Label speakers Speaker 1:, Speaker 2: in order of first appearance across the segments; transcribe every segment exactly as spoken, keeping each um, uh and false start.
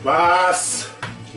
Speaker 1: Was?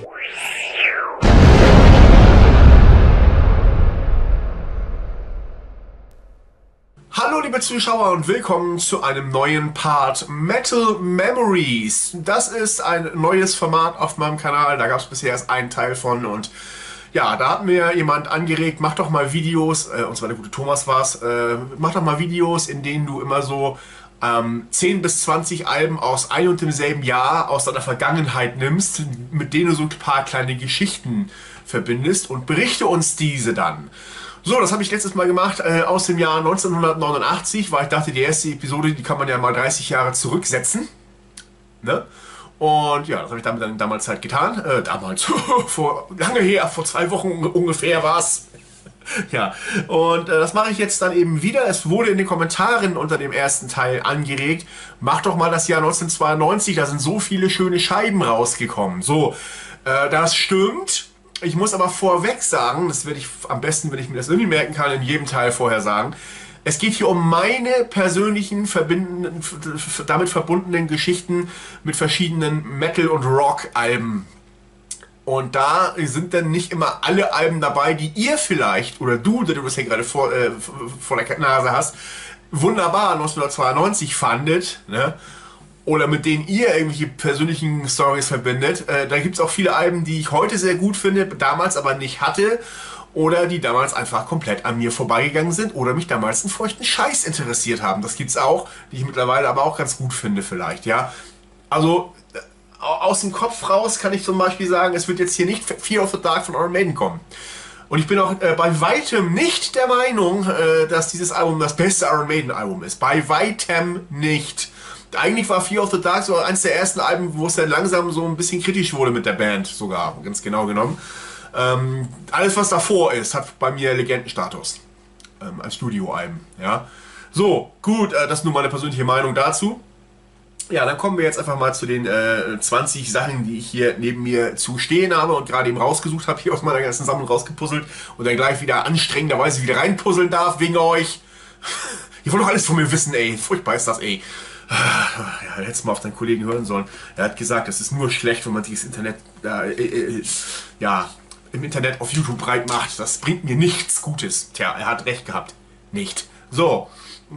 Speaker 1: Hallo liebe Zuschauer und willkommen zu einem neuen Part Metal Memories. Das ist ein neues Format auf meinem Kanal, da gab es bisher erst einen Teil von und ja, da hat mir jemand angeregt, mach doch mal Videos, äh, und zwar der gute Thomas war's, äh, mach doch mal Videos, in denen du immer so ähm, zehn bis zwanzig Alben aus ein und demselben Jahr aus deiner Vergangenheit nimmst, mit denen du so ein paar kleine Geschichten verbindest und berichte uns diese dann. So, das habe ich letztes Mal gemacht äh, aus dem Jahr neunzehnhundertneunundachtzig, weil ich dachte, die erste Episode, die kann man ja mal dreißig Jahre zurücksetzen. Ne? Und ja, das habe ich damit dann damals halt getan. Äh, damals, vor lange her, vor zwei Wochen ungefähr war es. Ja, und äh, das mache ich jetzt dann eben wieder. Es wurde in den Kommentaren unter dem ersten Teil angeregt, mach doch mal das Jahr neunzehnhundertzweiundneunzig, da sind so viele schöne Scheiben rausgekommen. So, äh, das stimmt. Ich muss aber vorweg sagen, das werde ich am besten, wenn ich mir das irgendwie merken kann, in jedem Teil vorher sagen. Es geht hier um meine persönlichen, verbinden, damit verbundenen Geschichten mit verschiedenen Metal- und Rock-Alben. Und da sind dann nicht immer alle Alben dabei, die ihr vielleicht, oder du, der du das hier gerade vor, äh, vor der Nase hast, wunderbar neunzehnhundertzweiundneunzig fandet, ne? Oder mit denen ihr irgendwelche persönlichen Stories verbindet. Äh, da gibt es auch viele Alben, die ich heute sehr gut finde, damals aber nicht hatte. Oder die damals einfach komplett an mir vorbeigegangen sind oder mich damals einen feuchten Scheiß interessiert haben. Das gibt's auch, die ich mittlerweile aber auch ganz gut finde vielleicht, ja. Also äh, aus dem Kopf raus kann ich zum Beispiel sagen, es wird jetzt hier nicht Fear of the Dark von Iron Maiden kommen. Und ich bin auch äh, bei weitem nicht der Meinung, äh, dass dieses Album das beste Iron Maiden Album ist. Bei weitem nicht. Eigentlich war Fear of the Dark so eines der ersten Alben, wo es dann langsam so ein bisschen kritisch wurde mit der Band, sogar, ganz genau genommen. Ähm, alles, was davor ist, hat bei mir Legendenstatus ähm, als Studioalben. Ja. So, gut, äh, das ist nur meine persönliche Meinung dazu. Ja, dann kommen wir jetzt einfach mal zu den äh, zwanzig Sachen, die ich hier neben mir zu stehen habe und gerade eben rausgesucht habe, hier aus meiner ganzen Sammlung rausgepuzzelt und dann gleich wieder anstrengenderweise wieder reinpuzzeln darf, wegen euch. Ihr wollt doch alles von mir wissen, ey. Furchtbar ist das, ey. Ja, hättest mal auf deinen Kollegen hören sollen. Er hat gesagt, es ist nur schlecht, wenn man sich das Internet äh, äh, ja, im Internet auf YouTube breit macht. Das bringt mir nichts Gutes. Tja, er hat recht gehabt. Nicht. So.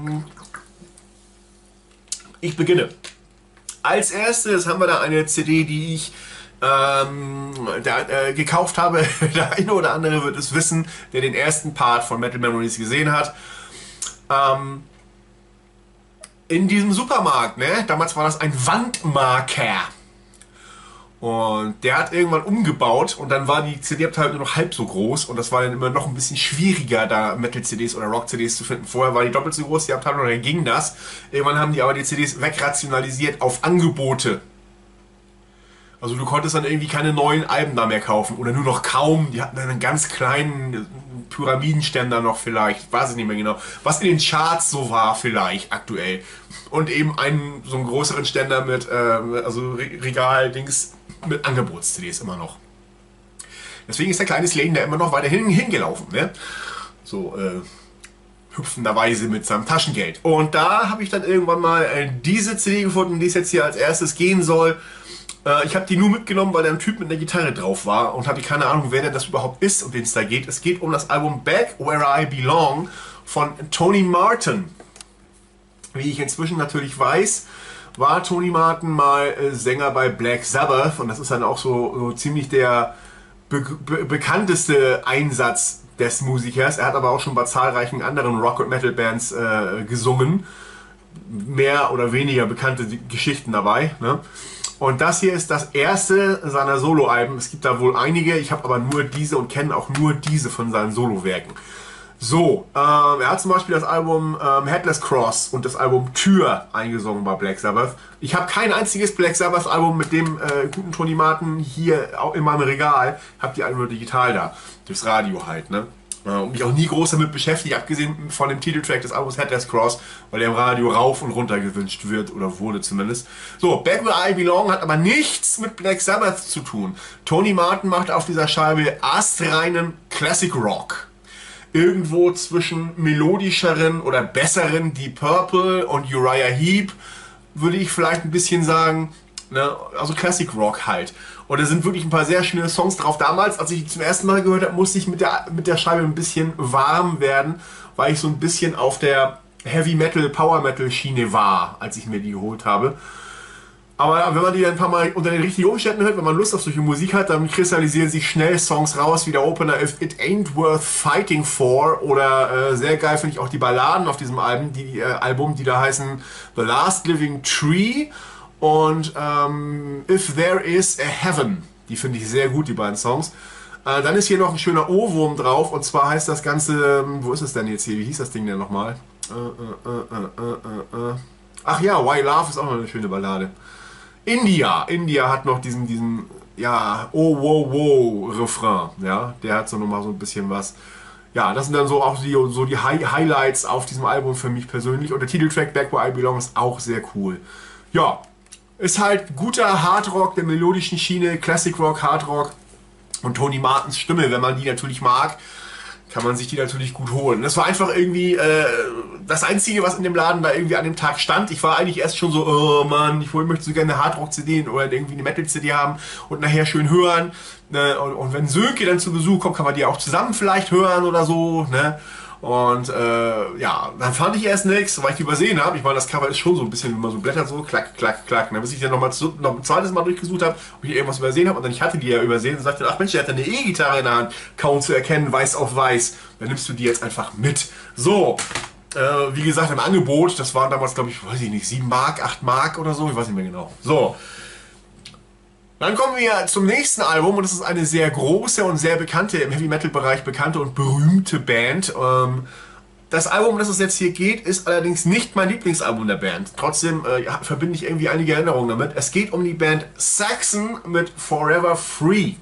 Speaker 1: Ich beginne. Als erstes haben wir da eine C D, die ich ähm, da, äh, gekauft habe. Der eine oder andere wird es wissen, der den ersten Part von Metal Memories gesehen hat. Ähm, In diesem Supermarkt, ne? Damals war das ein Wandmarker. Und der hat irgendwann umgebaut und dann war die C D-Abteilung nur noch halb so groß und das war dann immer noch ein bisschen schwieriger, da Metal-C Ds oder Rock-C Ds zu finden. Vorher war die doppelt so groß, die Abteilung, und dann ging das. Irgendwann haben die aber die C Ds wegrationalisiert auf Angebote. Also du konntest dann irgendwie keine neuen Alben da mehr kaufen oder nur noch kaum. Die hatten dann einen ganz kleinen Pyramidenständer noch vielleicht, weiß ich nicht mehr genau. Was in den Charts so war vielleicht aktuell. Und eben einen so einen größeren Ständer mit, äh, also Regal-Dings mit Angebots-C Ds immer noch. Deswegen ist der kleine Slane da immer noch weiterhin hingelaufen, ne? So, äh, hüpfenderweise mit seinem Taschengeld. Und da habe ich dann irgendwann mal äh, diese C D gefunden, die es jetzt hier als erstes gehen soll. Ich habe die nur mitgenommen, weil da ein Typ mit einer Gitarre drauf war und hatte keine Ahnung, wer denn das überhaupt ist, um den es da geht. Es geht um das Album Back Where I Belong von Tony Martin. Wie ich inzwischen natürlich weiß, war Tony Martin mal Sänger bei Black Sabbath und das ist dann auch so, so ziemlich der be be bekannteste Einsatz des Musikers. Er hat aber auch schon bei zahlreichen anderen Rock- und Metal-Bands äh, gesungen. Mehr oder weniger bekannte Geschichten dabei, ne? Und das hier ist das erste seiner Soloalben. Es gibt da wohl einige, ich habe aber nur diese und kenne auch nur diese von seinen Solowerken. So, ähm, er hat zum Beispiel das Album ähm, Headless Cross und das Album Tür eingesungen bei Black Sabbath. Ich habe kein einziges Black Sabbath Album mit dem äh, guten Tony Martin hier auch in meinem Regal. Habe die alle nur digital da, durchs Radio halt, ne? Und mich auch nie groß damit beschäftigt, abgesehen von dem Titeltrack des Albums Headless Cross, weil der im Radio rauf und runter gewünscht wird, oder wurde zumindest. So, Back Where I Belong hat aber nichts mit Black Sabbath zu tun. Tony Martin macht auf dieser Scheibe astreinen Classic Rock. Irgendwo zwischen melodischeren oder besseren Deep Purple und Uriah Heep, würde ich vielleicht ein bisschen sagen. Ne? Also Classic Rock halt. Und da sind wirklich ein paar sehr schöne Songs drauf. Damals, als ich die zum ersten Mal gehört habe, musste ich mit der, mit der Scheibe ein bisschen warm werden, weil ich so ein bisschen auf der Heavy Metal, Power Metal Schiene war, als ich mir die geholt habe. Aber wenn man die dann ein paar Mal unter den richtigen Umständen hört, wenn man Lust auf solche Musik hat, dann kristallisieren sich schnell Songs raus, wie der Opener If It Ain't Worth Fighting For oder äh, sehr geil finde ich auch die Balladen auf diesem Album, die, äh, Album, die da heißen The Last Living Tree und ähm, If There Is a Heaven. Die finde ich sehr gut, die beiden Songs. Äh, dann ist hier noch ein schöner Ohrwurm drauf und zwar heißt das Ganze, wo ist es denn jetzt hier, wie hieß das Ding denn nochmal? Äh, äh, äh, äh, äh, äh. Ach ja, Why Love ist auch noch eine schöne Ballade. India, India hat noch diesen, diesen, ja, oh, wow, wow, Refrain, ja, der hat so nochmal so ein bisschen was. Ja, das sind dann so auch die, so die High Highlights auf diesem Album für mich persönlich. Und der Titeltrack Back Where I Belong ist auch sehr cool. Ja, ist halt guter Hardrock der melodischen Schiene, Classic Rock, Hardrock und Tony Martins Stimme, wenn man die natürlich mag, kann man sich die natürlich gut holen. Das war einfach irgendwie äh, das Einzige, was in dem Laden da irgendwie an dem Tag stand. Ich war eigentlich erst schon so, oh Mann, ich möchte so gerne eine Hardrock-C D oder irgendwie eine Metal-C D haben und nachher schön hören. Ne? Und, und wenn Sönke dann zu Besuch kommt, kann man die auch zusammen vielleicht hören oder so. Ne? Und äh, ja, dann fand ich erst nichts, weil ich die übersehen habe. Ich meine, das Cover ist schon so ein bisschen, wie man so blättert, so klack, klack, klack. Und dann, bis ich dann noch, mal zu, noch ein zweites Mal durchgesucht habe, ob ich irgendwas übersehen habe. Und dann ich hatte die ja übersehen und sagte, ach Mensch, der hat eine E-Gitarre in der Hand, kaum zu erkennen, weiß auf weiß. Dann nimmst du die jetzt einfach mit. So, äh, wie gesagt, im Angebot, das waren damals, glaube ich, weiß ich nicht, sieben Mark, acht Mark oder so, ich weiß nicht mehr genau. So. Dann kommen wir zum nächsten Album und das ist eine sehr große und sehr bekannte, im Heavy Metal Bereich bekannte und berühmte Band. Das Album, um das es jetzt hier geht, ist allerdings nicht mein Lieblingsalbum der Band. Trotzdem äh, verbinde ich irgendwie einige Erinnerungen damit. Es geht um die Band Saxon mit Forever Free.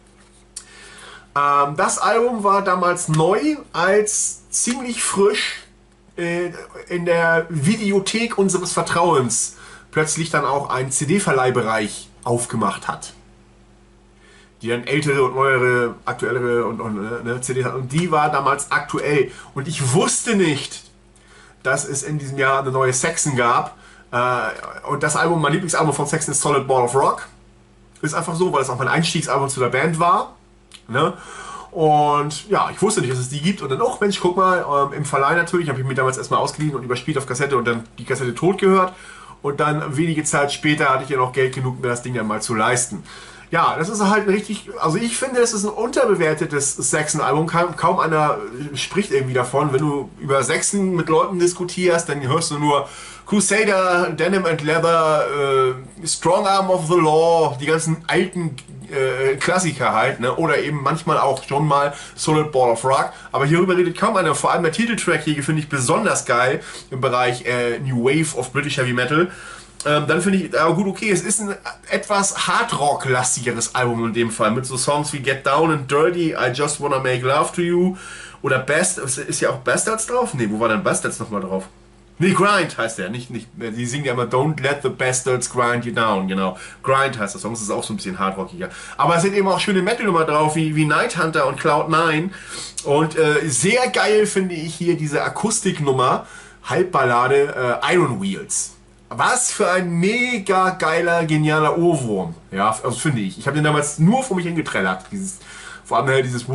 Speaker 1: Ähm, das Album war damals neu als ziemlich frisch äh, in der Videothek unseres Vertrauens plötzlich dann auch ein C D-Verleihbereich aufgemacht hat. Die dann ältere und neuere, aktuellere und, und ne, C Ds hat. Und die war damals aktuell. Und ich wusste nicht, dass es in diesem Jahr eine neue Saxon gab. Äh, und das Album, mein Lieblingsalbum von Saxon ist Solid Ball of Rock. Ist einfach so, weil es auch mein Einstiegsalbum zu der Band war. Ne? Und ja, ich wusste nicht, dass es die gibt. Und dann, oh Mensch, guck mal, ähm, im Verleih natürlich, habe ich mir damals erstmal ausgeliehen und überspielt auf Kassette und dann die Kassette tot gehört. Und dann wenige Zeit später hatte ich ja noch Geld genug, mir das Ding dann mal zu leisten. Ja, das ist halt ein richtig, also ich finde, es ist ein unterbewertetes Saxon-Album. Kaum, kaum einer spricht irgendwie davon. Wenn du über Saxon mit Leuten diskutierst, dann hörst du nur Crusader, Denim and Leather, äh, Strong Arm of the Law, die ganzen alten äh, Klassiker halt, ne? Oder eben manchmal auch schon mal Solid Ball of Rock. Aber hierüber redet kaum einer. Vor allem der Titeltrack hier finde ich besonders geil im Bereich äh, New Wave of British Heavy Metal. Ähm, dann finde ich, aber gut, okay, es ist ein etwas Hardrock-lastigeres Album in dem Fall, mit so Songs wie Get Down and Dirty, I Just Wanna Make Love to You oder Best, ist ja auch Bastards drauf? Ne, wo war denn Bastards nochmal drauf? Nee, Grind heißt der, nicht, nicht, die singen ja immer Don't Let the Bastards Grind You Down, genau. Grind heißt der Song, das ist auch so ein bisschen hardrockiger. Aber es sind eben auch schöne Metal-Nummer drauf, wie, wie Night Hunter und Cloud nine. Und äh, sehr geil finde ich hier diese Akustiknummer, Halbballade äh, Iron Wheels. Was für ein mega geiler, genialer Ohrwurm. Ja, also finde ich. Ich habe den damals nur vor mich hingetrellert. Dieses, vor allem halt dieses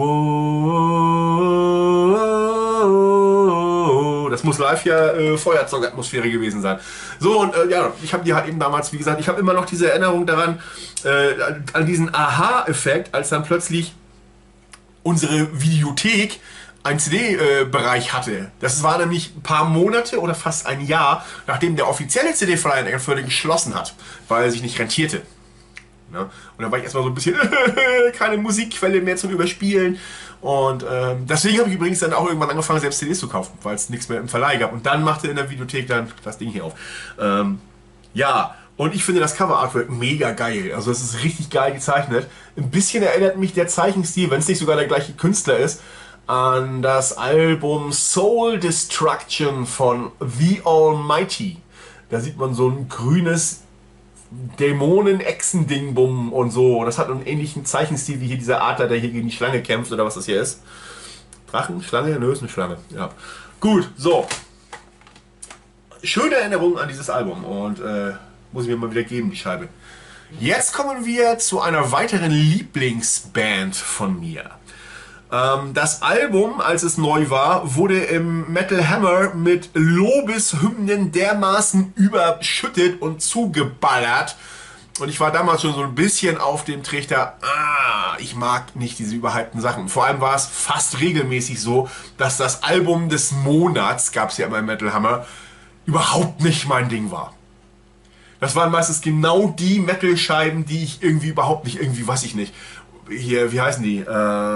Speaker 1: das muss live ja äh, Feuerzeugatmosphäre gewesen sein. So, und äh, ja, ich habe die halt eben damals, wie gesagt, ich habe immer noch diese Erinnerung daran, äh, an diesen Aha-Effekt, als dann plötzlich unsere Videothek einen C D-Bereich hatte. Das war nämlich ein paar Monate oder fast ein Jahr, nachdem der offizielle C D-Verleih in Eckernförde geschlossen hat, weil er sich nicht rentierte. Ja? Und dann war ich erstmal so ein bisschen keine Musikquelle mehr zum Überspielen. Und ähm, deswegen habe ich übrigens dann auch irgendwann angefangen, selbst C Ds zu kaufen, weil es nichts mehr im Verleih gab. Und dann machte in der Videothek dann das Ding hier auf. Ähm, ja, und ich finde das Cover-Artwork mega geil. Also es ist richtig geil gezeichnet. Ein bisschen erinnert mich der Zeichenstil, wenn es nicht sogar der gleiche Künstler ist, an das Album Soul Destruction von The Almighty. Da sieht man so ein grünes Dämonen-Echsen-Dingbum und so. Das hat einen ähnlichen Zeichenstil wie hier dieser Adler, der hier gegen die Schlange kämpft oder was das hier ist. Drachen? Schlange? Nö, ist eine Schlange. Ja. Gut, so. Schöne Erinnerung an dieses Album und äh, muss ich mir mal wieder geben, die Scheibe. Jetzt kommen wir zu einer weiteren Lieblingsband von mir. Ähm, das Album, als es neu war, wurde im Metal Hammer mit Lobeshymnen dermaßen überschüttet und zugeballert. Und ich war damals schon so ein bisschen auf dem Trichter, ah, ich mag nicht diese überhypten Sachen. Vor allem war es fast regelmäßig so, dass das Album des Monats, gab es ja immer im Metal Hammer, überhaupt nicht mein Ding war. Das waren meistens genau die Metal-Scheiben, die ich irgendwie überhaupt nicht, irgendwie, weiß ich nicht. Hier, wie heißen die? Äh,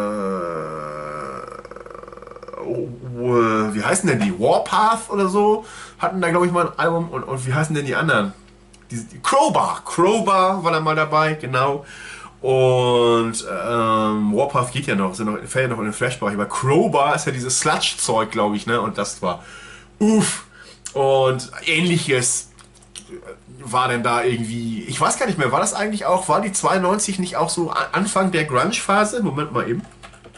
Speaker 1: wie heißen denn die? Warpath oder so? Hatten da, glaube ich, mal ein Album. Und, und wie heißen denn die anderen? Die, die Crowbar. Crowbar war da mal dabei, genau. Und ähm, Warpath geht ja noch, sind noch, fällt ja noch in den Flash-Bereich. Aber Crowbar ist ja dieses Sludge-Zeug, glaube ich, ne? Und das war uff. Und ähnliches war denn da irgendwie, ich weiß gar nicht mehr, war das eigentlich auch, war die zweiundneunzig nicht auch so Anfang der Grunge-Phase? Moment mal eben.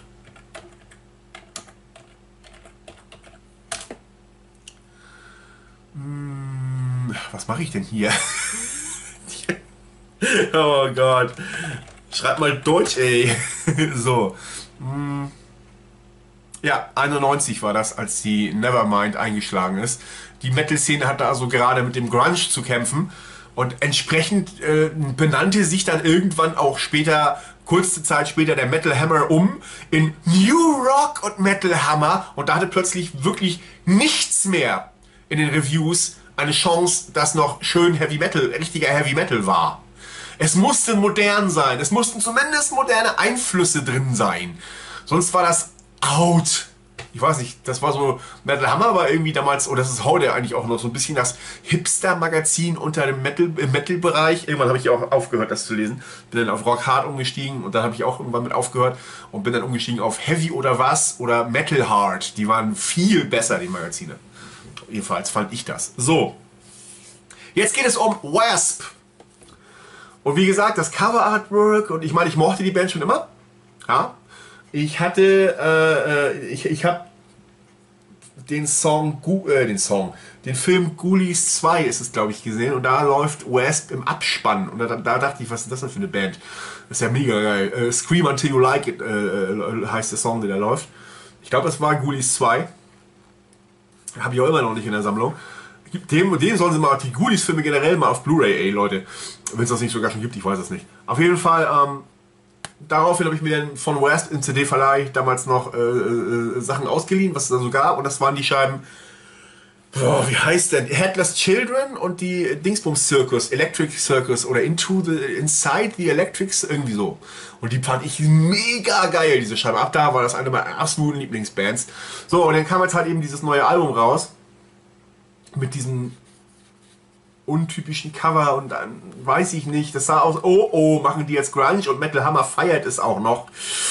Speaker 1: Hm, was mache ich denn hier? Oh Gott. Schreib mal Deutsch, ey. So. Hm. Ja, einundneunzig war das, als die Nevermind eingeschlagen ist. Die Metal-Szene hatte also gerade mit dem Grunge zu kämpfen und entsprechend äh, benannte sich dann irgendwann auch später, kurze Zeit später, der Metal Hammer um in New Rock und Metal Hammer und da hatte plötzlich wirklich nichts mehr in den Reviews eine Chance, dass noch schön Heavy Metal, richtiger Heavy Metal war. Es musste modern sein, es mussten zumindest moderne Einflüsse drin sein. Sonst war das out. Ich weiß nicht, das war so, Metal Hammer war irgendwie damals, oder das ist heute eigentlich auch noch so ein bisschen das Hipster-Magazin unter dem Metal, im Metal-Bereich. Irgendwann habe ich auch aufgehört, das zu lesen. Bin dann auf Rock Hard umgestiegen und dann habe ich auch irgendwann mit aufgehört und bin dann umgestiegen auf Heavy oder was oder Metal Hard. Die waren viel besser, die Magazine. Jedenfalls fand ich das. So, jetzt geht es um Wasp. Und wie gesagt, das Cover-Artwork, und ich meine, ich mochte die Band schon immer. Ja. Ich hatte, äh, ich, ich habe den Song, äh, den Song, den Film Ghoulies zwei ist es, glaube ich, gesehen und da läuft Wasp im Abspann und da, da dachte ich, was ist das denn für eine Band? Das ist ja mega geil. Äh, Scream Until You Like It äh, heißt der Song, der da läuft. Ich glaube, das war Ghoulies zwei. Habe ich auch immer noch nicht in der Sammlung. Dem, dem sollen sie mal die Ghoulies-Filme generell mal auf Blu-ray, ey Leute. Wenn es das nicht sogar schon gibt, ich weiß es nicht. Auf jeden Fall, ähm, daraufhin habe ich mir dann von Wasp im C D-Verleih damals noch äh, äh, Sachen ausgeliehen, was es da so gab. Und das waren die Scheiben, boah, wie heißt denn? Headless Children und die Dingsbums Circus, Electric Circus oder Into the Inside the Electrics, irgendwie so. Und die fand ich mega geil, diese Scheibe. Ab da war das eine meiner absoluten Lieblingsbands. So, und dann kam jetzt halt eben dieses neue Album raus. Mit diesem untypischen Cover und dann weiß ich nicht, das sah aus, oh oh, machen die jetzt Grunge und Metal Hammer feiert es auch noch.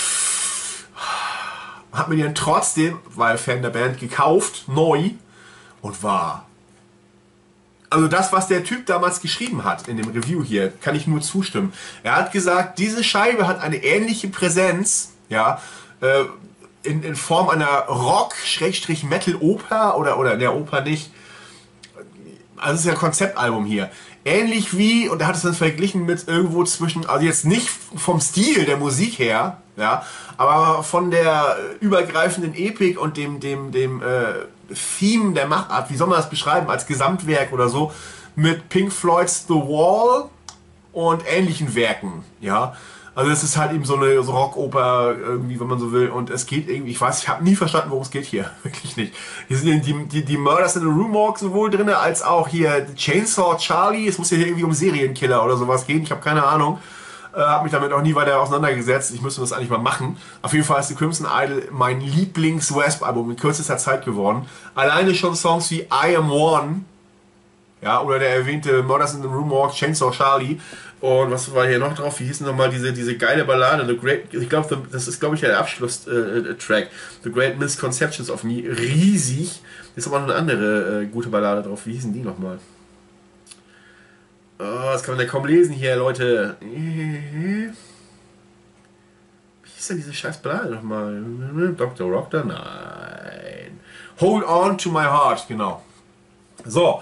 Speaker 1: Hat mir den trotzdem, weil Fan der Band, gekauft, neu und war. Also das, was der Typ damals geschrieben hat in dem Review hier, kann ich nur zustimmen. Er hat gesagt, diese Scheibe hat eine ähnliche Präsenz, ja, äh, in, in Form einer Rock-Metal-Oper oder, oder der Oper nicht. Also es ist ja ein Konzeptalbum hier. Ähnlich wie, und er hat es dann verglichen mit irgendwo zwischen, also jetzt nicht vom Stil der Musik her, ja, aber von der übergreifenden Epik und dem, dem, dem äh, Theme der Machart, wie soll man das beschreiben, als Gesamtwerk oder so, mit Pink Floyds The Wall und ähnlichen Werken, ja. Also es ist halt eben so eine so Rockoper, irgendwie, wenn man so will. Und es geht irgendwie, ich weiß, ich habe nie verstanden, worum es geht hier. Wirklich nicht. Hier sind die, die, die Murders in the Rue Morgue sowohl drin, als auch hier Chainsaw Charlie. Es muss ja hier irgendwie um Serienkiller oder sowas gehen. Ich habe keine Ahnung. Äh, habe mich damit auch nie weiter auseinandergesetzt. Ich müsste das eigentlich mal machen. Auf jeden Fall ist The Crimson Idol mein Lieblings-Wasp-Album in kürzester Zeit geworden. Alleine schon Songs wie I Am One, ja, oder der erwähnte Murders in the Rue Morgue, Chainsaw Charlie. Und was war hier noch drauf? Wie hieß denn nochmal diese, diese geile Ballade? The Great, ich glaube, das ist, glaube ich, der Abschlusstrack. Äh, The Great Misconceptions of Me. Riesig. Ist aber noch eine andere äh, gute Ballade drauf. Wie hießen die nochmal? Oh, das kann man ja kaum lesen hier, Leute. Wie hieß denn diese scheiß Ballade nochmal? Doktor Rocker? Nein. Hold on to my heart, genau. So.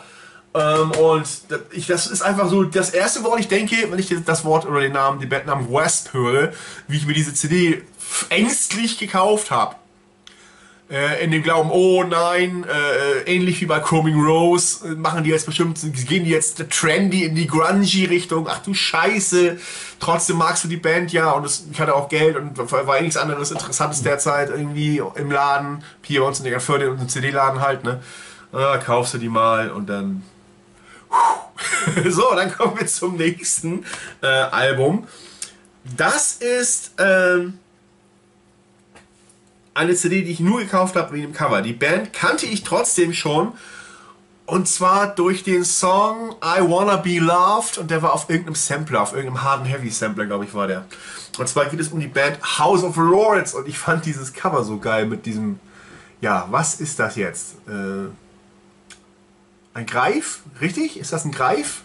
Speaker 1: Ähm, und ich, das ist einfach so das erste, woran ich denke, wenn ich das Wort oder den Namen, den Bandnamen Wasp höre, wie ich mir diese C D ängstlich gekauft habe. Äh, in dem Glauben, oh nein, äh, ähnlich wie bei Chroming Rose, äh, machen die jetzt bestimmt, gehen die jetzt trendy in die grungy Richtung, ach du Scheiße, trotzdem magst du die Band ja und es, ich hatte auch Geld und war, war eh nichts anderes Interessantes derzeit irgendwie im Laden, hier bei uns in der Eckernförde in einem C D-Laden halt, ne, äh, kaufst du die mal und dann, so, dann kommen wir zum nächsten äh, Album. Das ist, ähm, eine C D, die ich nur gekauft habe wegen dem Cover. Die Band kannte ich trotzdem schon. Und zwar durch den Song I Wanna Be Loved. Und der war auf irgendeinem Sampler, auf irgendeinem Hard and Heavy Sampler, glaube ich, war der. Und zwar geht es um die Band House of Lords. Und ich fand dieses Cover so geil mit diesem... Ja, was ist das jetzt? Äh, ein Greif? Richtig? Ist das ein Greif?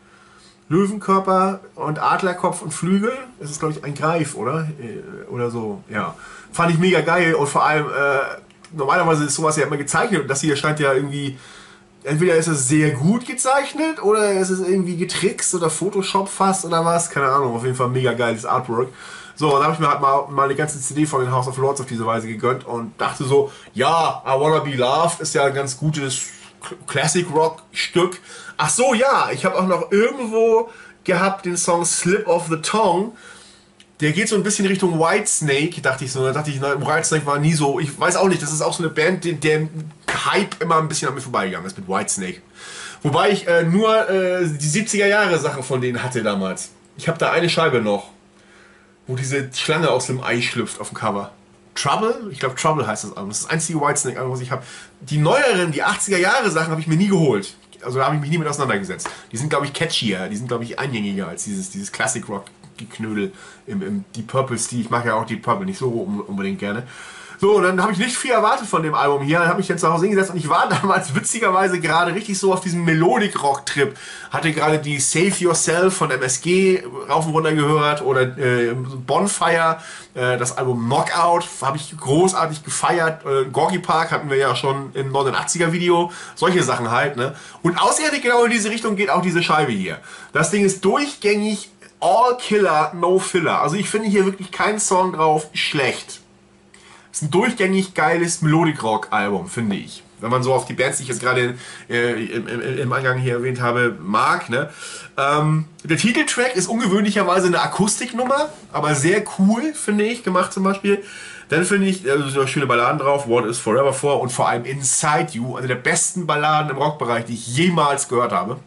Speaker 1: Löwenkörper und Adlerkopf und Flügel. Das ist, glaube ich, ein Greif, oder? Oder so, ja. Fand ich mega geil und vor allem, äh, normalerweise ist sowas ja immer gezeichnet und das hier scheint ja irgendwie, entweder ist es sehr gut gezeichnet oder ist es irgendwie getrickst oder Photoshop fast oder was, keine Ahnung, auf jeden Fall mega geiles Artwork. So, dann habe ich mir halt mal, mal eine ganze C D von den House of Lords auf diese Weise gegönnt und dachte so, ja, I Wanna Be Loved ist ja ein ganz gutes Classic Rock Stück. Ach so, ja, ich habe auch noch irgendwo gehabt den Song Slip of the Tongue. Der geht so ein bisschen Richtung Whitesnake, dachte ich so. Da dachte ich, na, Whitesnake war nie so. Ich weiß auch nicht, das ist auch so eine Band, der, der Hype immer ein bisschen an mir vorbeigegangen ist mit Whitesnake. Wobei ich äh, nur äh, die siebziger Jahre Sachen von denen hatte damals. Ich habe da eine Scheibe noch, wo diese Schlange aus dem Ei schlüpft auf dem Cover. Trouble? Ich glaube Trouble heißt das Album. Das ist das einzige Whitesnake-Album, was ich habe. Die neueren, die achtziger Jahre Sachen habe ich mir nie geholt. Also da habe ich mich nie mit auseinandergesetzt. Die sind, glaube ich, catchier. Die sind, glaube ich, eingängiger als dieses, dieses Classic Rock Geknödel im, im Deep Purple Stil. Ich mag ja auch Deep Purple nicht so unbedingt gerne. So, und dann habe ich nicht viel erwartet von dem Album hier. Dann habe ich jetzt zu Hause hingesetzt und ich war damals witzigerweise gerade richtig so auf diesem Melodic-Rock-Trip. Hatte gerade die Save Yourself von M S G rauf und runter gehört oder äh, Bonfire, äh, das Album Knockout, habe ich großartig gefeiert. Äh, Gorky Park hatten wir ja schon im neunundachtziger Video. Solche Sachen halt, ne? Und ausgerechnet genau in diese Richtung geht auch diese Scheibe hier. Das Ding ist durchgängig All Killer, No Filler. Also ich finde hier wirklich keinen Song drauf schlecht. Es ist ein durchgängig geiles Melodic-Rock-Album, finde ich. Wenn man so auf die Bands, die ich jetzt gerade äh, im, im, im Eingang hier erwähnt habe, mag. Ne? Ähm, der Titeltrack ist ungewöhnlicherweise eine Akustiknummer, aber sehr cool, finde ich, gemacht zum Beispiel. Dann finde ich, da sind noch schöne Balladen drauf, What is Forever For und vor allem Inside You, eine der besten Balladen im Rockbereich, die ich jemals gehört habe.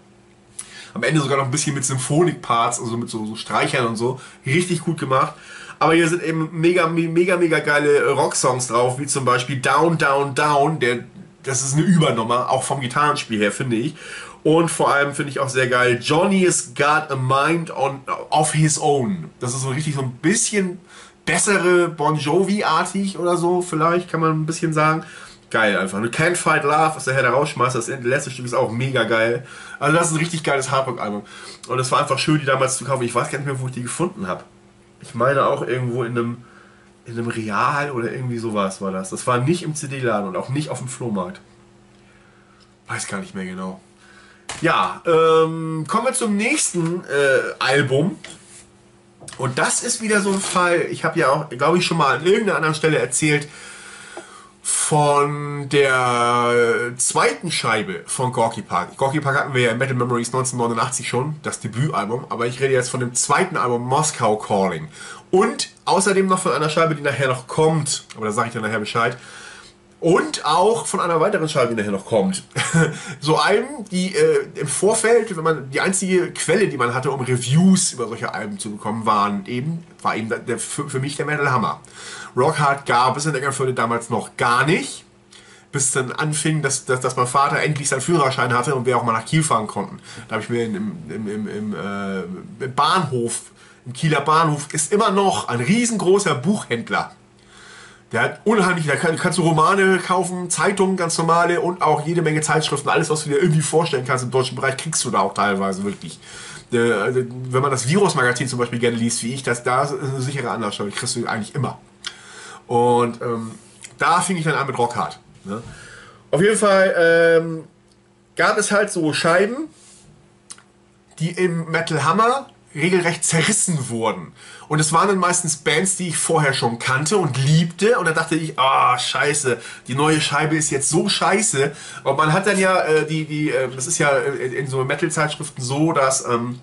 Speaker 1: Am Ende sogar noch ein bisschen mit Symphonic-Parts, also mit so, so Streichern und so. Richtig gut gemacht. Aber hier sind eben mega, mega, mega geile Rocksongs drauf, wie zum Beispiel Down, Down, Down. Der, das ist eine Übernummer, auch vom Gitarrenspiel her, finde ich. Und vor allem finde ich auch sehr geil, Johnny's Got a Mind on, of His Own. Das ist so richtig so ein bisschen bessere Bon Jovi-artig oder so, vielleicht kann man ein bisschen sagen. Geil einfach. Und Can't Fight Love, was der Herr da rausschmeißt, das letzte Stück ist auch mega geil. Also das ist ein richtig geiles Hardrock-Album. Und es war einfach schön, die damals zu kaufen. Ich weiß gar nicht mehr, wo ich die gefunden habe. Ich meine auch irgendwo in einem, in einem Real oder irgendwie sowas war das. Das war nicht im C D-Laden und auch nicht auf dem Flohmarkt. Weiß gar nicht mehr genau. Ja, ähm, kommen wir zum nächsten äh, Album. Und das ist wieder so ein Fall, ich habe ja auch, glaube ich, schon mal an irgendeiner anderen Stelle erzählt, von der zweiten Scheibe von Gorky Park. Gorky Park hatten wir ja in Metal Memories neunzehnhundertneunundachtzig schon, das Debütalbum, aber ich rede jetzt von dem zweiten Album Moscow Calling. Und außerdem noch von einer Scheibe, die nachher noch kommt, aber da sage ich dann nachher Bescheid. Und auch von einer weiteren Scheibe, die nachher noch kommt. So Alben, die äh, im Vorfeld, wenn man die einzige Quelle, die man hatte, um Reviews über solche Alben zu bekommen, waren eben, war eben der, für, für mich der Metal Hammer. Rock Hard gab es in Eckernförde damals noch gar nicht, bis dann anfing, dass, dass, dass mein Vater endlich seinen Führerschein hatte und wir auch mal nach Kiel fahren konnten. Da habe ich mir im, im, im, im, äh, im Bahnhof, im Kieler Bahnhof, ist immer noch ein riesengroßer Buchhändler. Der hat unheimlich, da kann, kannst du Romane kaufen, Zeitungen, ganz normale und auch jede Menge Zeitschriften. Alles, was du dir irgendwie vorstellen kannst im deutschen Bereich, kriegst du da auch teilweise wirklich. Äh, also, wenn man das Virus-Magazin zum Beispiel gerne liest, wie ich, das da ist eine sichere Anlaufstelle, kriegst du eigentlich immer. Und ähm, da fing ich dann an mit Rock Hard. Ne? Auf jeden Fall ähm, gab es halt so Scheiben, die im Metal Hammer regelrecht zerrissen wurden. Und es waren dann meistens Bands, die ich vorher schon kannte und liebte. Und dann dachte ich, ah, oh, scheiße, die neue Scheibe ist jetzt so scheiße. Und man hat dann ja, äh, die, die, äh, das ist ja in so Metal-Zeitschriften so, dass ähm,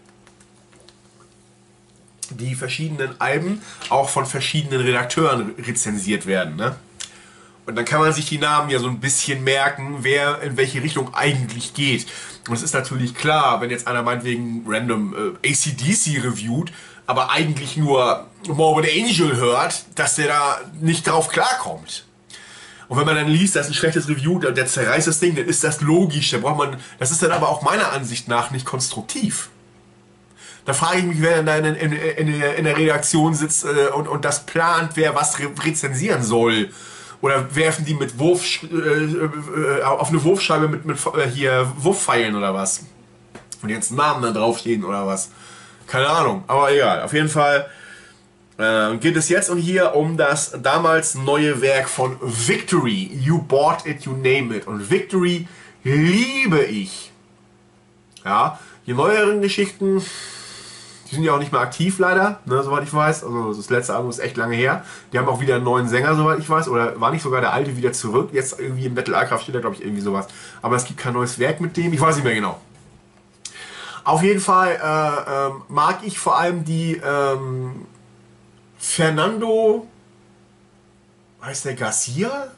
Speaker 1: die verschiedenen Alben auch von verschiedenen Redakteuren rezensiert werden, ne? Und dann kann man sich die Namen ja so ein bisschen merken, wer in welche Richtung eigentlich geht. Und es ist natürlich klar, wenn jetzt einer meinetwegen random äh, A C D C reviewt, aber eigentlich nur Morbid Angel hört, dass der da nicht drauf klarkommt. Und wenn man dann liest, das ist ein schlechtes Review, der zerreißt das Ding, dann ist das logisch. Da braucht man, das ist dann aber auch meiner Ansicht nach nicht konstruktiv. Da frage ich mich, wer da in, in, in, in der Redaktion sitzt äh, und, und das plant, wer was re rezensieren soll. Oder werfen die mit Wurf äh, äh, auf eine Wurfscheibe mit, mit äh, hier Wurfpfeilen oder was? Und jetzt Namen dann draufstehen oder was? Keine Ahnung, aber egal. Auf jeden Fall äh, geht es jetzt und hier um das damals neue Werk von Victory. You Bought It, You Name It. Und Victory liebe ich. Ja, die neueren Geschichten, die sind ja auch nicht mehr aktiv leider, ne, soweit ich weiß. Also das letzte Album ist echt lange her. Die haben auch wieder einen neuen Sänger, soweit ich weiß. Oder war nicht sogar der alte wieder zurück? Jetzt irgendwie im Metal Archive steht da, glaube ich, irgendwie sowas. Aber es gibt kein neues Werk mit dem. Ich weiß nicht mehr genau. Auf jeden Fall äh, ähm, mag ich vor allem die ähm, Fernando, heißt der Garcia?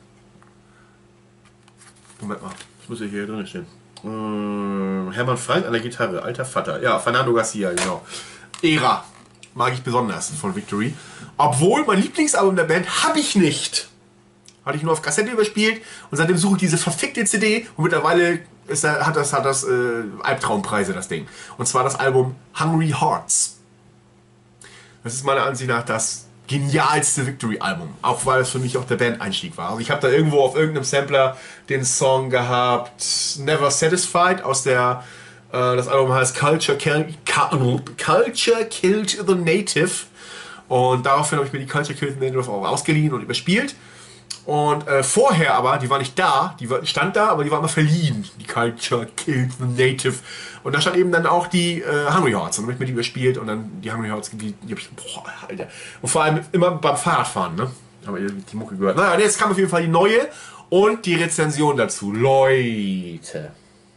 Speaker 1: Moment mal, das muss ja hier drin stehen. Äh, Hermann Frank an der Gitarre, alter Vater. Ja, Fernando Garcia, genau. Ära mag ich besonders von Victory. Obwohl mein Lieblingsalbum der Band habe ich nicht. Hatte ich nur auf Kassette überspielt und seitdem suche ich diese verfickte C D und mittlerweile ist, hat das, hat das äh, Albtraumpreise, das Ding. Und zwar das Album Hungry Hearts. Das ist meiner Ansicht nach das genialste Victory-Album. Auch weil es für mich auch der Band-Einstieg war. Also ich habe da irgendwo auf irgendeinem Sampler den Song gehabt Never Satisfied aus der das Album heißt Culture, Kill, Culture Killed the Native und daraufhin habe ich mir die Culture Killed the Native auch ausgeliehen und überspielt und äh, vorher aber, die war nicht da, die war, stand da, aber die war immer verliehen, die Culture Killed the Native und da stand eben dann auch die äh, Hungry Hearts und dann habe ich mir die überspielt und dann die Hungry Hearts, die, die habe ich, boah, Alter, und vor allem immer beim Fahrradfahren, ne, habe ich die Mucke gehört. Naja, jetzt kam auf jeden Fall die neue und die Rezension dazu, Leute.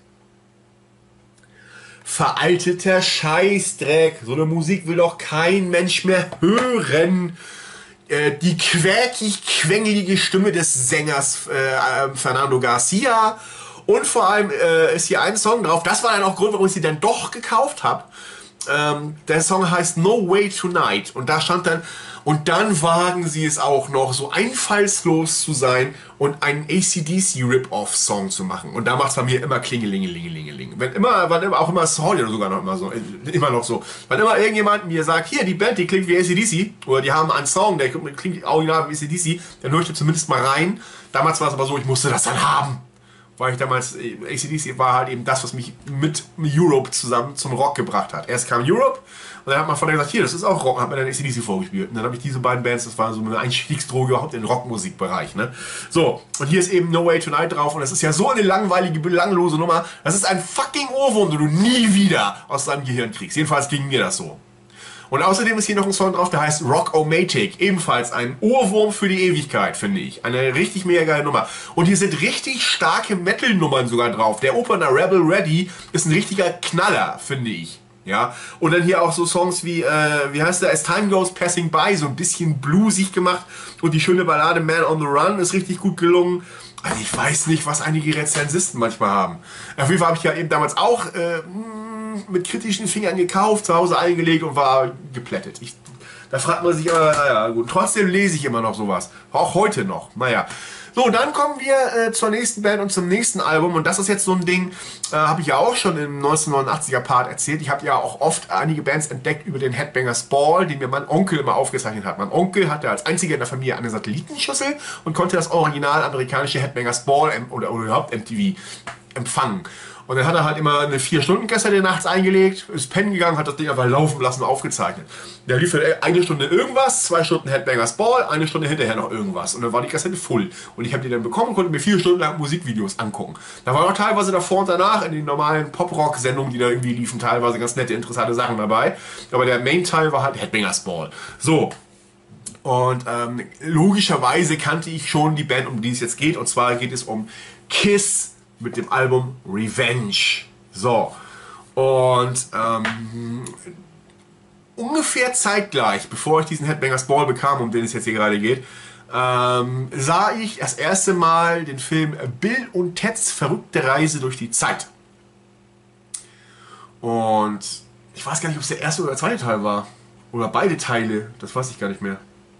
Speaker 1: Veralteter Scheißdreck. So eine Musik will doch kein Mensch mehr hören. Äh, die quäkig-quengelige Stimme des Sängers äh, Fernando Garcia. Und vor allem äh, ist hier ein Song drauf. Das war dann auch Grund, warum ich sie dann doch gekauft habe. Ähm, der Song heißt No Way Tonight. Und da stand dann, und dann wagen sie es auch noch, so einfallslos zu sein und einen A C D C Rip-Off-Song zu machen. Und da macht es bei mir immer Klingelingelingelingeling. Wenn immer, wann immer, auch immer heute sogar noch immer so, immer noch so. Wenn immer irgendjemand mir sagt, hier, die Band, die klingt wie A C D C, oder die haben einen Song, der klingt original wie A C D C, dann höre ich da zumindest mal rein. Damals war es aber so, ich musste das dann haben. Weil ich damals, A C D C war halt eben das, was mich mit Europe zusammen zum Rock gebracht hat. Erst kam Europe und dann hat man von der gesagt, hier, das ist auch Rock, und hat mir dann A C D C vorgespielt. Und dann habe ich diese beiden Bands, das war so eine Einstiegsdroge überhaupt in den Rockmusikbereich. Ne? So, und hier ist eben No Way Tonight drauf und das ist ja so eine langweilige, belanglose Nummer. Das ist ein fucking Ohrwurm, den du nie wieder aus deinem Gehirn kriegst. Jedenfalls ging mir das so. Und außerdem ist hier noch ein Song drauf, der heißt Rock-O-Matic. Ebenfalls ein Ohrwurm für die Ewigkeit, finde ich. Eine richtig mega geile Nummer. Und hier sind richtig starke Metal-Nummern sogar drauf. Der Opener Rebel Ready ist ein richtiger Knaller, finde ich. Ja, und dann hier auch so Songs wie, äh, wie heißt der, As Time Goes Passing By, so ein bisschen bluesig gemacht. Und die schöne Ballade Man on the Run ist richtig gut gelungen. Also ich weiß nicht, was einige Rezensisten manchmal haben. Auf jeden Fall habe ich ja eben damals auch äh, mit kritischen Fingern gekauft, zu Hause eingelegt und war geplättet. Ich, da fragt man sich immer, naja, gut. Trotzdem lese ich immer noch sowas. Auch heute noch. Naja. So, dann kommen wir äh, zur nächsten Band und zum nächsten Album. Und das ist jetzt so ein Ding, äh, habe ich ja auch schon im neunzehnhundertneunundachtziger Part erzählt. Ich habe ja auch oft einige Bands entdeckt über den Headbangers Ball, den mir mein Onkel immer aufgezeichnet hat. Mein Onkel hatte als einziger in der Familie eine Satellitenschüssel und konnte das original amerikanische Headbangers Ball oder, oder überhaupt M T V empfangen. Und dann hat er halt immer eine vier Stunden Kassette nachts eingelegt, ist pennen gegangen, hat das Ding einfach laufen lassen und aufgezeichnet. Der lief eine Stunde irgendwas, zwei Stunden Headbangers Ball, eine Stunde hinterher noch irgendwas. Und dann war die Kassette voll. Und ich habe die dann bekommen und konnte mir vier Stunden lang Musikvideos angucken. Da waren auch teilweise davor und danach in den normalen Pop-Rock-Sendungen, die da irgendwie liefen, teilweise ganz nette, interessante Sachen dabei. Aber der Main-Teil war halt Headbangers Ball. So. Und ähm, logischerweise kannte ich schon die Band, um die es jetzt geht. Und zwar geht es um Kiss mit dem Album Revenge. So. Und ähm, ungefähr zeitgleich, bevor ich diesen Headbangers Ball bekam, um den es jetzt hier gerade geht, ähm, sah ich das erste Mal den Film Bill und Teds verrückte Reise durch die Zeit. Und ich weiß gar nicht, ob es der erste oder der zweite Teil war. Oder beide Teile. Das weiß ich gar nicht mehr.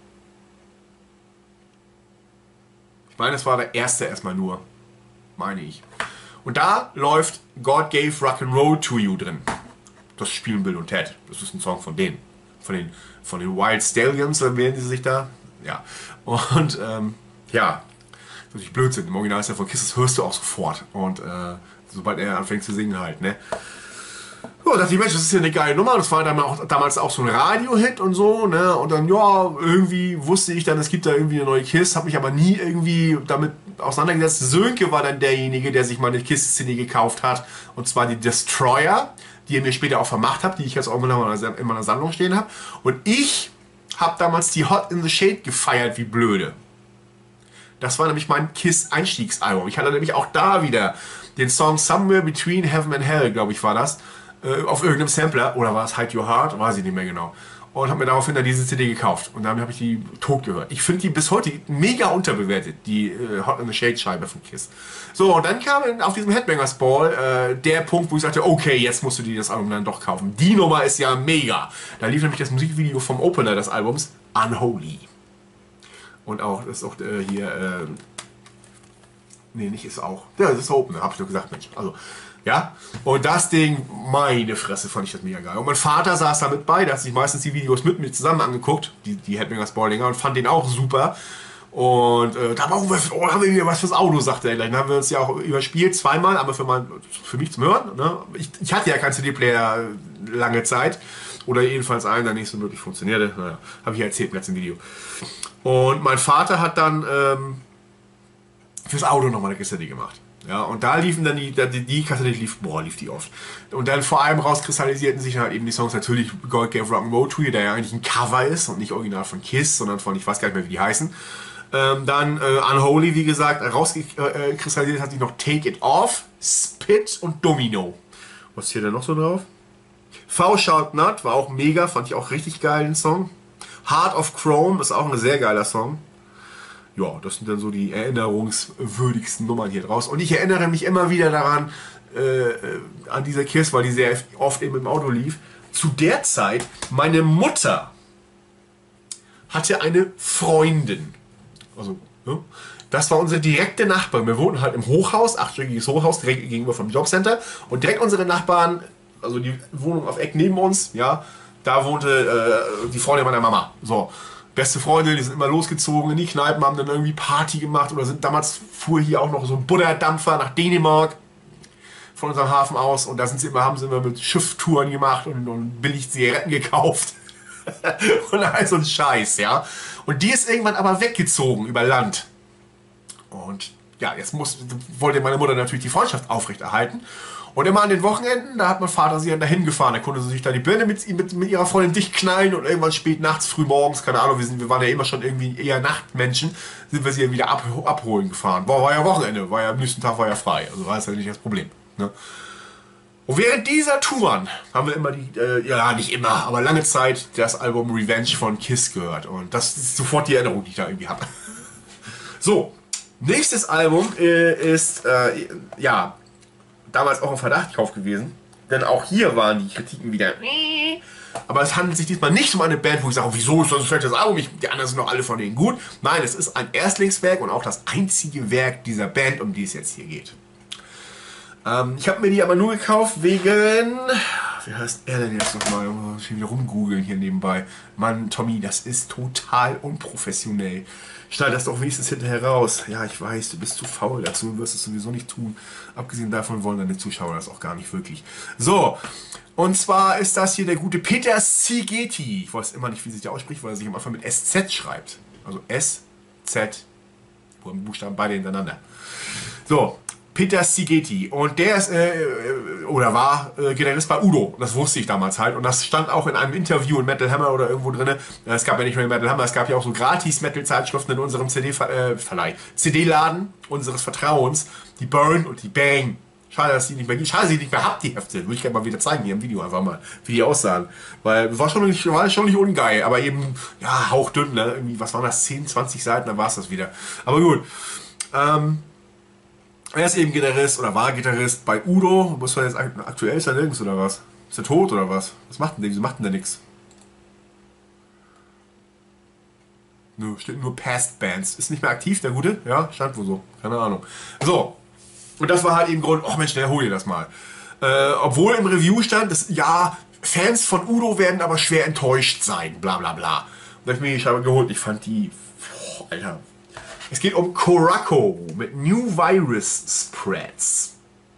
Speaker 1: Ich meine, es war der erste erstmal nur. Meine ich. Und da läuft God Gave Rock'n'Roll to You drin. Das spielen Bill und Ted. Das ist ein Song von denen. Von den, von den Wild Stallions, dann wählen sie sich da. Ja. Und ähm, ja, das ist natürlich Blödsinn. Im Original ist ja von Kiss, das hörst du auch sofort. Und äh, sobald er anfängt zu singen halt, ne? Ja, dachte ich, Mensch, das ist ja eine geile Nummer. Das war dann auch, damals auch so ein Radio-Hit und so, ne? Und dann, ja, irgendwie wusste ich dann, es gibt da irgendwie eine neue Kiss, habe mich aber nie irgendwie damit auseinandergesetzt. Sönke war dann derjenige, der sich mal eine Kiss-C D gekauft hat. Und zwar die Destroyer, die ihr mir später auch vermacht habt, die ich jetzt auch immer in meiner Sammlung stehen habe. Und ich habe damals die Hot in the Shade gefeiert, wie blöde. Das war nämlich mein Kiss-Einstiegsalbum. Ich hatte nämlich auch da wieder den Song Somewhere Between Heaven and Hell, glaube ich, war das. Auf irgendeinem Sampler, oder war es Hide Your Heart, weiß ich nicht mehr genau. Und habe mir daraufhin dann diese C D gekauft. Und damit habe ich die tot gehört. Ich finde die bis heute mega unterbewertet, die äh, Hot in the Shade Scheibe von Kiss. So, und dann kam auf diesem Headbangers Ball äh, der Punkt, wo ich sagte, okay, jetzt musst du dir das Album dann doch kaufen. Die Nummer ist ja mega. Da lief nämlich das Musikvideo vom Opener des Albums, Unholy. Und auch, das ist auch äh, hier, äh, nee, nicht ist auch. Ja, das ist der Opener, habe ich doch gesagt, Mensch. Also, ja, und das Ding, meine Fresse, fand ich das mega geil. Und mein Vater saß da mit bei, der hat sich meistens die Videos mit mir zusammen angeguckt, die, die Headbangers Ballinger, und fand den auch super. Und äh, da haben wir, oh, haben wir wieder was fürs Auto, sagte er gleich. Dann haben wir uns ja auch überspielt, zweimal, aber für, mein, für mich zum Hören. Ne? Ich, ich hatte ja keinen C D-Player lange Zeit. Oder jedenfalls einen, der nicht so wirklich funktionierte. Naja, habe ich ja erzählt im letzten Video. Und mein Vater hat dann ähm, fürs Auto nochmal eine Kassette gemacht. Ja, und da liefen dann die, die, die Kassette lief, boah, lief die oft. Und dann vor allem rauskristallisierten sich halt eben die Songs, natürlich God Gave Rock'n'Roll to You, der ja eigentlich ein Cover ist und nicht original von Kiss, sondern von, ich weiß gar nicht mehr, wie die heißen. Ähm, dann äh, Unholy, wie gesagt, rauskristallisiert hat sich noch Take It Off, Spit und Domino. Was ist hier denn noch so drauf? V Shout Not war auch mega, fand ich auch richtig geil, den Song. Heart of Chrome ist auch ein sehr geiler Song. Ja, das sind dann so die erinnerungswürdigsten Nummern hier draus. Und ich erinnere mich immer wieder daran, äh, an diese Kiss, weil die sehr oft eben im Auto lief. Zu der Zeit, meine Mutter hatte eine Freundin. Also, ne? Das war unsere direkte Nachbarin. Wir wohnten halt im Hochhaus, achtstöckiges Hochhaus, direkt gegenüber vom Jobcenter. Und direkt unsere Nachbarn, also die Wohnung auf Eck neben uns, ja, da wohnte äh, die Freundin meiner Mama. So. Beste Freunde, die sind immer losgezogen in die Kneipen, haben dann irgendwie Party gemacht oder sind damals fuhr hier auch noch so ein Buddha-Dampfer nach Dänemark von unserem Hafen aus und da sind sie immer, haben sie immer mit Schifftouren gemacht und, und billig Zigaretten gekauft und all so ein Scheiß, ja. Und die ist irgendwann aber weggezogen über Land. Und ja, jetzt muss, wollte meine Mutter natürlich die Freundschaft aufrechterhalten. Und immer an den Wochenenden, da hat mein Vater sie dann dahin gefahren. Da konnte sie sich da die Birne mit, mit, mit ihrer Freundin dicht knallen und irgendwann spät nachts, früh morgens, keine Ahnung, wir, sind, wir waren ja immer schon irgendwie eher Nachtmenschen, sind wir sie dann wieder ab, abholen gefahren. Boah, war ja Wochenende, war ja am nächsten Tag war ja frei, also war das ja nicht das Problem. Ne? Und während dieser Touren haben wir immer die, äh, ja nicht immer, aber lange Zeit das Album Revenge von Kiss gehört. Und das ist sofort die Erinnerung, die ich da irgendwie habe. So, nächstes Album äh, ist, äh, ja, damals auch ein Verdachtkauf gewesen, denn auch hier waren die Kritiken wieder. Aber es handelt sich diesmal nicht um eine Band, wo ich sage, wieso ist das ein schlechtes Album? Ich, die anderen sind doch alle von denen gut. Nein, es ist ein Erstlingswerk und auch das einzige Werk dieser Band, um die es jetzt hier geht. Ähm, ich habe mir die aber nur gekauft wegen wie heißt er denn jetzt nochmal? Ich will wieder rumgoogeln hier nebenbei. Mann, Tommy, das ist total unprofessionell. Schneid das doch wenigstens hinterher raus. Ja, ich weiß, du bist zu faul dazu und wirst es sowieso nicht tun. Abgesehen davon wollen deine Zuschauer das auch gar nicht wirklich. So, und zwar ist das hier der gute Peter Szigeti. Ich weiß immer nicht, wie sich der ausspricht, weil er sich am Anfang mit S Z schreibt. Also S Z, Buchstaben beide hintereinander. So, Peter Szigeti. Und der ist, äh, oder war äh, Gitarrist bei Udo. Das wusste ich damals halt. Und das stand auch in einem Interview in Metal Hammer oder irgendwo drin. Es gab ja nicht nur Metal Hammer, es gab ja auch so gratis Metal-Zeitschriften in unserem C D-Verleih. C D-Laden unseres Vertrauens. Die Burn und die Bang. Schade, dass die nicht mehr gibt. Schade, dass ich nicht mehr habt, die Hefte. Würde ich gerne mal wieder zeigen hier im Video einfach mal, wie die aussahen. Weil war schon nicht, war schon nicht ungeil, aber eben, ja, hauchdünn, ne? Irgendwie, was waren das? zehn, zwanzig Seiten, dann war es das wieder. Aber gut. Ähm, Er ist eben Gitarrist oder war Gitarrist bei Udo. Muss man jetzt aktuell ist er nirgends oder was? Ist er tot oder was? Was macht denn der? Wieso macht denn der nix? Nö, steht nur Past Bands. Ist nicht mehr aktiv, der Gute? Ja, stand wohl so. Keine Ahnung. So. Und das war halt eben Grund, oh Mensch, der hol dir das mal. Äh, obwohl im Review stand, dass, ja, Fans von Udo werden aber schwer enttäuscht sein. Bla bla bla. Und da hab ich mir die Scheibe geholt. Ich fand die. Boah, Alter. Es geht um Koraco mit New Virus Spreads.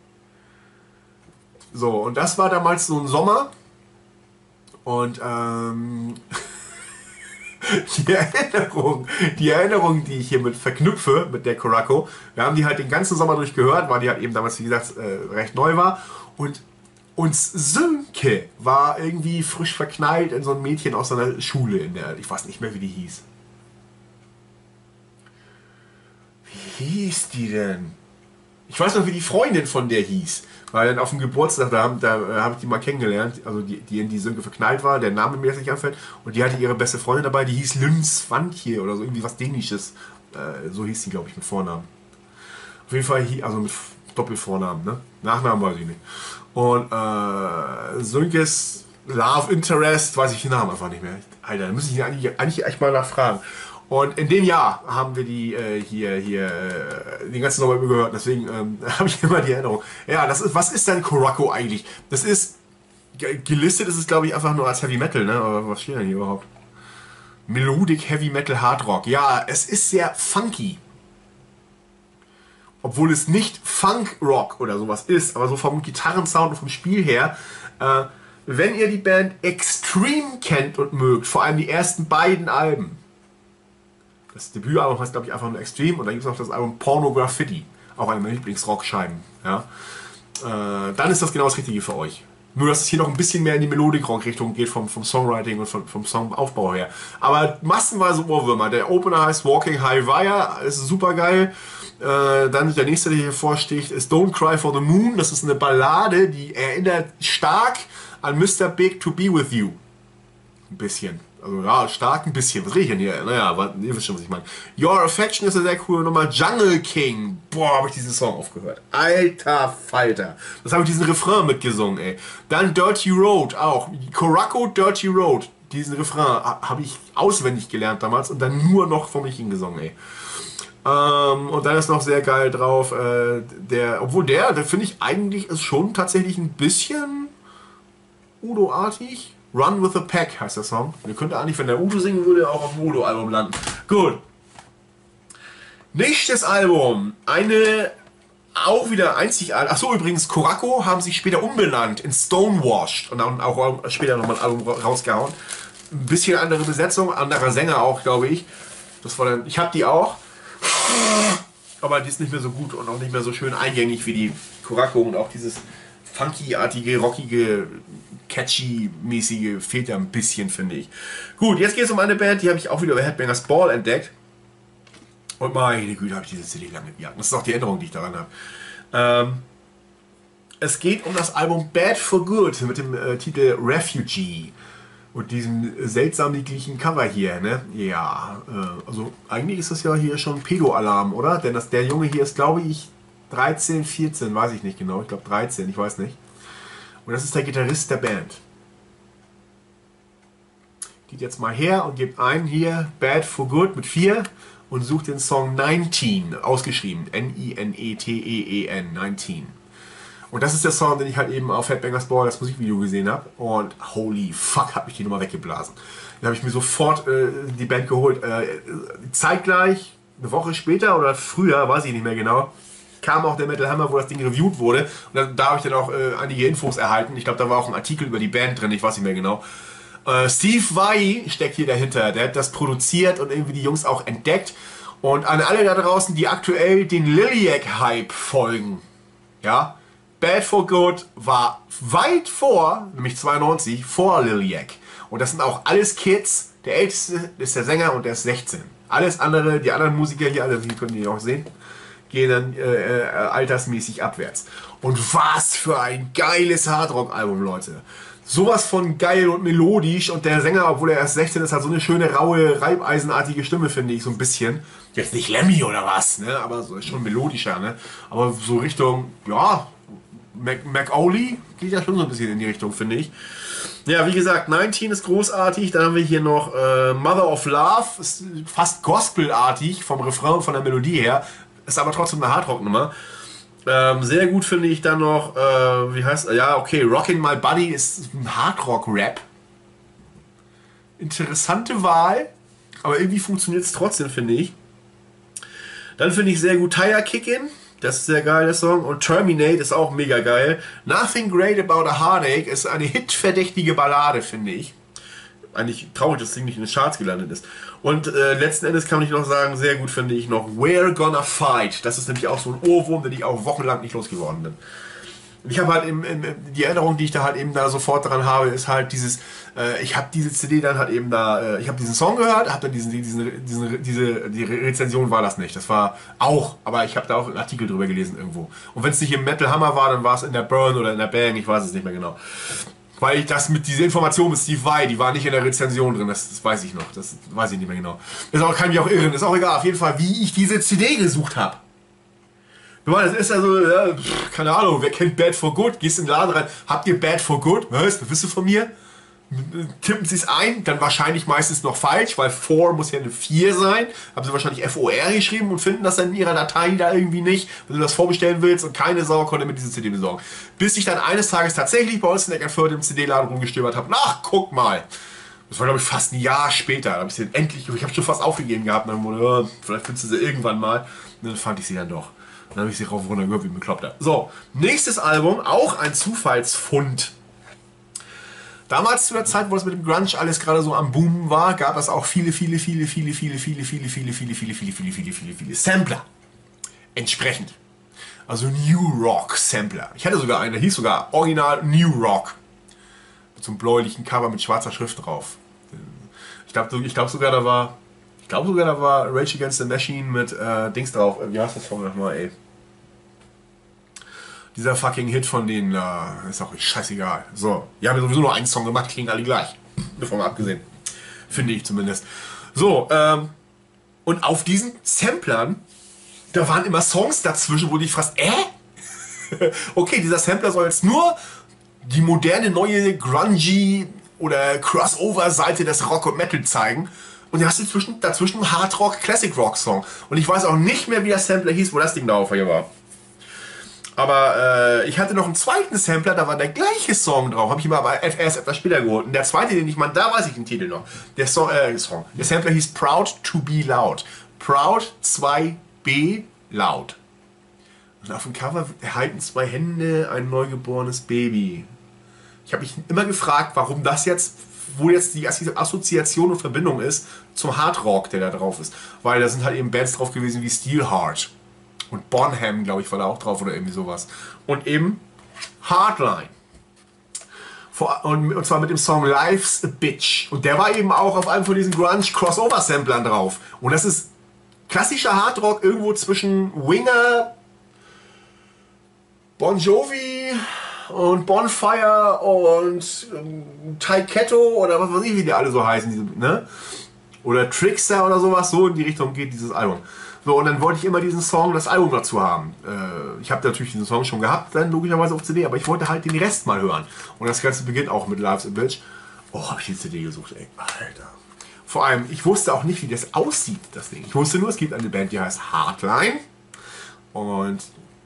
Speaker 1: So, und das war damals so ein Sommer. Und ähm, die Erinnerung, die Erinnerung, die ich hiermit verknüpfe mit der Koraco, wir haben die halt den ganzen Sommer durch gehört, weil die halt eben damals, wie gesagt, äh, recht neu war. Und uns Sönke war irgendwie frisch verknallt in so ein Mädchen aus seiner Schule, in der, ich weiß nicht mehr, wie die hieß. Wie hieß die denn? Ich weiß noch, wie die Freundin von der hieß. Weil dann auf dem Geburtstag, da habe da hab ich die mal kennengelernt, also die, die in die Sönke verknallt war, der Name mir jetzt nicht anfällt. Und die hatte ihre beste Freundin dabei, die hieß Lynn Swantje oder so, irgendwie was Dänisches. Äh, so hieß sie, glaube ich, mit Vornamen. Auf jeden Fall, also mit Doppelvornamen, ne? Nachnamen weiß ich nicht. Und äh, Sönkes Love Interest, weiß ich den Namen einfach nicht mehr. Alter, da muss ich eigentlich, eigentlich echt mal nachfragen. Und in dem Jahr haben wir die äh, hier, hier äh, den ganzen Sommer über gehört, deswegen ähm, habe ich immer die Erinnerung. Ja, das ist, was ist denn Koraco eigentlich? Das ist, gelistet ist es glaube ich einfach nur als Heavy Metal, ne? Aber was steht denn hier überhaupt? Melodic Heavy Metal Hard Rock. Ja, es ist sehr funky. Obwohl es nicht Funk Rock oder sowas ist, aber so vom Gitarrensound und vom Spiel her, äh, wenn ihr die Band Extreme kennt und mögt, vor allem die ersten beiden Alben, das Debütalbum heißt, glaube ich, einfach nur Extreme. Und dann gibt es noch das Album Pornograffiti. Auch eine meiner Lieblingsrockscheiben. Ja? Äh, dann ist das genau das Richtige für euch. Nur, dass es hier noch ein bisschen mehr in die Melodic-Rock-Richtung geht vom, vom Songwriting und vom, vom Songaufbau her. Aber massenweise Ohrwürmer. Der Opener heißt Walking High Wire. Ist super geil. Äh, dann der nächste, der hier vorsticht, ist Don't Cry for the Moon. Das ist eine Ballade, die erinnert stark an Mister Big to Be With You. Ein bisschen. Also ja, stark ein bisschen. Was rede ich denn hier? Naja, aber ihr wisst schon, was ich meine. Your Affection ist eine sehr coole Nummer. Jungle King. Boah, habe ich diesen Song aufgehört. Alter Falter. Das habe ich diesen Refrain mitgesungen, ey. Dann Dirty Road auch. Koraco Dirty Road. Diesen Refrain habe ich auswendig gelernt damals und dann nur noch vor mich hingesungen, ey. Ähm, und dann ist noch sehr geil drauf, äh, der, obwohl der, der finde ich eigentlich ist schon tatsächlich ein bisschen Udo-artig. Run with the Pack heißt der Song. Der könnte eigentlich, wenn der Udo singen würde, auch auf dem Udo-Album landen. Gut. Nächstes Album. Eine auch wieder einzigartig. Achso, übrigens, Koraco haben sich später umbenannt in Stonewashed und dann auch später nochmal ein Album rausgehauen. Ein bisschen andere Besetzung, anderer Sänger auch, glaube ich. Das war dann, ich habe die auch. Aber die ist nicht mehr so gut und auch nicht mehr so schön eingängig wie die Koraco und auch dieses funky-artige, rockige, catchy-mäßige fehlt ja ein bisschen, finde ich. Gut, jetzt geht es um eine Band, die habe ich auch wieder bei Headbangers Ball entdeckt. Und meine Güte, habe ich diese C D lange gejagt. Das ist auch die Erinnerung, die ich daran habe. Ähm, es geht um das Album Bad for Good mit dem äh, Titel Refugee. Und diesem seltsam niedlichen Cover hier, ne? Ja, äh, also eigentlich ist das ja hier schon Pedo-Alarm, oder? Denn das, der Junge hier ist, glaube ich, dreizehn, vierzehn, weiß ich nicht genau. Ich glaube dreizehn, ich weiß nicht. Und das ist der Gitarrist der Band. Geht jetzt mal her und gebt ein hier Bad for Good mit vier und sucht den Song neunzehn, ausgeschrieben. N I N E T E E N, neunzehn. Und das ist der Song, den ich halt eben auf Headbangers Ball, das Musikvideo, gesehen habe. Und holy fuck, hat mich die Nummer weggeblasen. Dann habe ich mir sofort äh, die Band geholt. Äh, zeitgleich, eine Woche später oder früher, weiß ich nicht mehr genau, kam auch der Metal Hammer, wo das Ding reviewed wurde. Und dann, da habe ich dann auch äh, einige Infos erhalten. Ich glaube, da war auch ein Artikel über die Band drin, ich weiß nicht mehr genau. Äh, Steve Vai steckt hier dahinter. Der hat das produziert und irgendwie die Jungs auch entdeckt. Und an alle da draußen, die aktuell den Liliac-Hype folgen, ja, Bad for Good war weit vor, nämlich zweiundneunzig, vor Liliac. Und das sind auch alles Kids. Der älteste ist der Sänger und der ist sechzehn. Alles andere, die anderen Musiker hier, alle, die können die auch sehen, gehen dann äh, äh, altersmäßig abwärts. Und was für ein geiles Hardrock-Album, Leute. Sowas von geil und melodisch. Und der Sänger, obwohl er erst sechzehn ist, hat so eine schöne, raue, reibeisenartige Stimme, finde ich, so ein bisschen. Jetzt nicht Lemmy oder was, ne? Aber so ist schon melodischer, ne? Aber so Richtung, ja, Mac Macaulay geht ja schon so ein bisschen in die Richtung, finde ich. Ja, wie gesagt, neunzehn ist großartig. Dann haben wir hier noch äh, Mother of Love. Ist fast gospelartig vom Refrain und von der Melodie her. Ist aber trotzdem eine Hardrock-Nummer. Ähm, sehr gut finde ich dann noch, äh, wie heißt, ja, okay, Rockin' My Buddy ist ein Hardrock-Rap. Interessante Wahl, aber irgendwie funktioniert es trotzdem, finde ich. Dann finde ich sehr gut Tire Kickin'. Das ist sehr geil, der Song. Und Terminate ist auch mega geil. Nothing Great About a Heartache ist eine hitverdächtige Ballade, finde ich. Eigentlich traurig, dass das Ding nicht in den Charts gelandet ist. Und äh, letzten Endes kann ich noch sagen, sehr gut finde ich noch We're Gonna Fight. Das ist nämlich auch so ein Ohrwurm, den ich auch wochenlang nicht losgeworden bin. Und ich habe halt im, im, die Erinnerung, die ich da halt eben da sofort dran habe, ist halt dieses, äh, ich habe diese C D dann halt eben da, äh, ich habe diesen Song gehört, habe dann diesen, diesen, diesen, diese, die Rezension war das nicht, das war auch, aber ich habe da auch einen Artikel drüber gelesen irgendwo. Und wenn es nicht im Metal Hammer war, dann war es in der Burn oder in der Bang, ich weiß es nicht mehr genau. Weil ich das mit dieser Information mit Steve Vai, die war nicht in der Rezension drin, das, das weiß ich noch, das weiß ich nicht mehr genau. Ist auch, kann mich auch irren, ist auch egal, auf jeden Fall, wie ich diese C D gesucht habe. Das ist also, ja, keine Ahnung, wer kennt Bad for Good? Gehst in den Laden rein, habt ihr Bad for Good? Was, was wisst ihr von mir? Tippen Sie es ein, dann wahrscheinlich meistens noch falsch, weil four muss ja eine vier sein. Haben Sie wahrscheinlich F O R geschrieben und finden das dann in Ihrer Datei da irgendwie nicht, wenn du das vorbestellen willst, und keine Sau konnte mit dieser C D besorgen. Bis ich dann eines Tages tatsächlich bei uns in Eckernförde im C D-Laden rumgestöbert habe. Ach, guck mal! Das war, glaube ich, fast ein Jahr später. Da habe ich sie endlich, ich habe schon fast aufgegeben gehabt. Und dann wurde, ja, vielleicht findest du sie irgendwann mal. Und dann fand ich sie dann doch. Dann habe ich sie rauf und runter gehört, wie ein Bekloppter. So, nächstes Album, auch ein Zufallsfund. Damals zu der Zeit, wo es mit dem Grunge alles gerade so am Boomen war, gab es auch viele, viele, viele, viele, viele, viele, viele, viele, viele, viele, viele, viele, viele, viele, viele, viele Sampler. Entsprechend. Also New Rock Sampler. Ich hatte sogar einen, der hieß sogar Original New Rock. Mit so einem bläulichen Cover mit schwarzer Schrift drauf. Ich glaube ich glaub sogar, da war, ich glaube sogar, da war Rage Against the Machine mit äh, Dings drauf. Wie heißt das Song nochmal, ey? Dieser fucking Hit von denen, äh, ist auch scheißegal. So, die haben ja sowieso nur einen Song gemacht, klingen alle gleich. Davon abgesehen. Finde ich zumindest. So, ähm, und auf diesen Samplern, da waren immer Songs dazwischen, wo ich fast, äh? Okay, dieser Sampler soll jetzt nur die moderne, neue, grungy oder Crossover-Seite des Rock und Metal zeigen. Und da hast du dazwischen, dazwischen einen Hard-Rock, Classic-Rock-Song. Und ich weiß auch nicht mehr, wie der Sampler hieß, wo das Ding da auf hier war. Aber äh, ich hatte noch einen zweiten Sampler, da war der gleiche Song drauf. Habe ich mir aber erst etwas später geholt. Und der zweite, den ich meine, da weiß ich den Titel noch. Der Song, äh, Song. Der Sampler hieß Proud to be Loud. Proud zwei B Loud. Und auf dem Cover halten zwei Hände ein neugeborenes Baby. Ich habe mich immer gefragt, warum das jetzt, wo jetzt die Assoziation und Verbindung ist zum Hardrock, der da drauf ist. Weil da sind halt eben Bands drauf gewesen wie Steelheart. Und Bonham, glaube ich, war da auch drauf oder irgendwie sowas. Und eben Hardline. Und zwar mit dem Song Life's a Bitch. Und der war eben auch auf einem von diesen Grunge-Crossover-Samplern drauf. Und das ist klassischer Hardrock irgendwo zwischen Winger, Bon Jovi und Bonfire und ähm, Taiketo oder was weiß ich, wie die alle so heißen. Diese, ne? Oder Trickster oder sowas. So in die Richtung geht dieses Album. So, und dann wollte ich immer diesen Song, das Album dazu haben. Äh, ich habe natürlich diesen Song schon gehabt, dann logischerweise auf C D, aber ich wollte halt den Rest mal hören. Und das Ganze beginnt auch mit Life's a Bitch. Oh, habe ich die C D gesucht, ey. Alter. Vor allem, ich wusste auch nicht, wie das aussieht, das Ding. Ich wusste nur, es gibt eine Band, die heißt Hardline. Und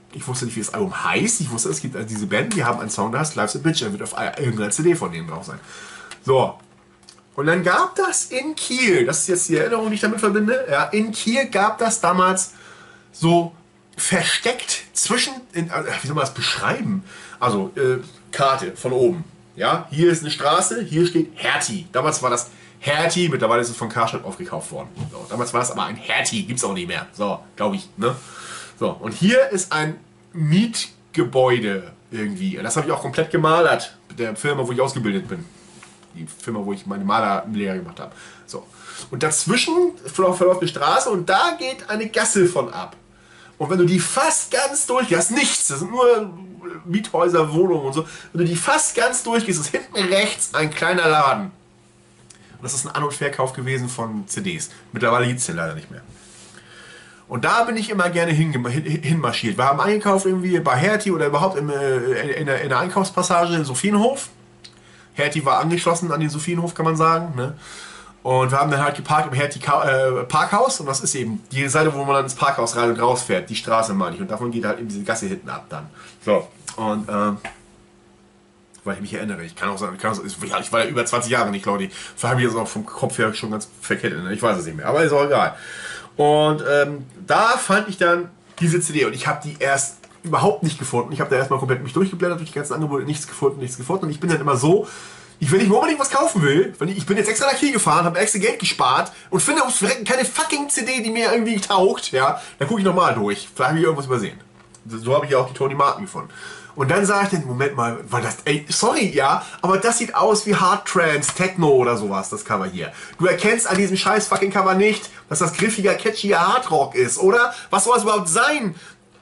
Speaker 1: Ich wusste nicht, wie das Album heißt. Ich wusste, es gibt also diese Band, die haben einen Song, der heißt Life's a Bitch. Der wird auf irgendeiner C D von denen drauf sein. So. Und dann gab das in Kiel, das ist jetzt die Erinnerung, die ich damit verbinde, ja, in Kiel gab das damals so versteckt zwischen, in, wie soll man das beschreiben? Also, äh, Karte von oben. Ja, hier ist eine Straße, hier steht Hertie. Damals war das Hertie, mittlerweile ist es von Karstadt aufgekauft worden. So, damals war das aber ein Hertie, gibt es auch nicht mehr. So, glaube ich. Ne? So, und hier ist ein Mietgebäude irgendwie. Das habe ich auch komplett gemalert mit der Firma, wo ich ausgebildet bin. Die Firma, wo ich meine Malerlehre gemacht habe. So. Und dazwischen verläuft eine Straße und da geht eine Gasse von ab. Und wenn du die fast ganz durchgehst, nichts, das sind nur Miethäuser, Wohnungen und so, wenn du die fast ganz durchgehst, ist hinten rechts ein kleiner Laden. Und das ist ein An- und Verkauf gewesen von C Ds. Mittlerweile gibt es den leider nicht mehr. Und da bin ich immer gerne hinmarschiert. Wir haben eingekauft irgendwie bei Hertie oder überhaupt in, in, der, in der Einkaufspassage in Sophienhof. Hertie war angeschlossen an den Sophienhof, kann man sagen. Ne? Und wir haben dann halt geparkt im Hertie äh, Parkhaus. Und das ist eben die Seite, wo man dann ins Parkhaus rein und raus fährt. Die Straße meine ich. Und davon geht halt eben diese Gasse hinten ab dann. So. Und, ähm, weil ich mich erinnere, ich kann auch sagen, ich, kann auch, ich war ja über zwanzig Jahre nicht, glaube ich. Vielleicht habe ich jetzt auch vom Kopf her schon ganz verkettet. Ne? Ich weiß es nicht mehr. Aber ist auch egal. Und ähm, da fand ich dann diese C D. Und ich habe die erst überhaupt nicht gefunden. Ich habe da erstmal komplett mich durchgeblättert durch die ganzen Angebote, nichts gefunden, nichts gefunden. Und ich bin dann immer so, ich, wenn ich mir unbedingt was kaufen will, wenn ich, ich bin jetzt extra nach Kiel gefahren, habe extra Geld gespart und finde auf Verrecken keine fucking C D, die mir irgendwie taugt, ja, dann gucke ich nochmal durch. Vielleicht habe ich irgendwas übersehen. So habe ich ja auch die Tony Martin gefunden. Und dann sage ich dann, Moment mal, weil das, ey, sorry, ja, aber das sieht aus wie Hard Trance, Techno oder sowas, das Cover hier. Du erkennst an diesem scheiß fucking Cover nicht, dass das griffiger, catchiger Hardrock ist, oder? Was soll das überhaupt sein?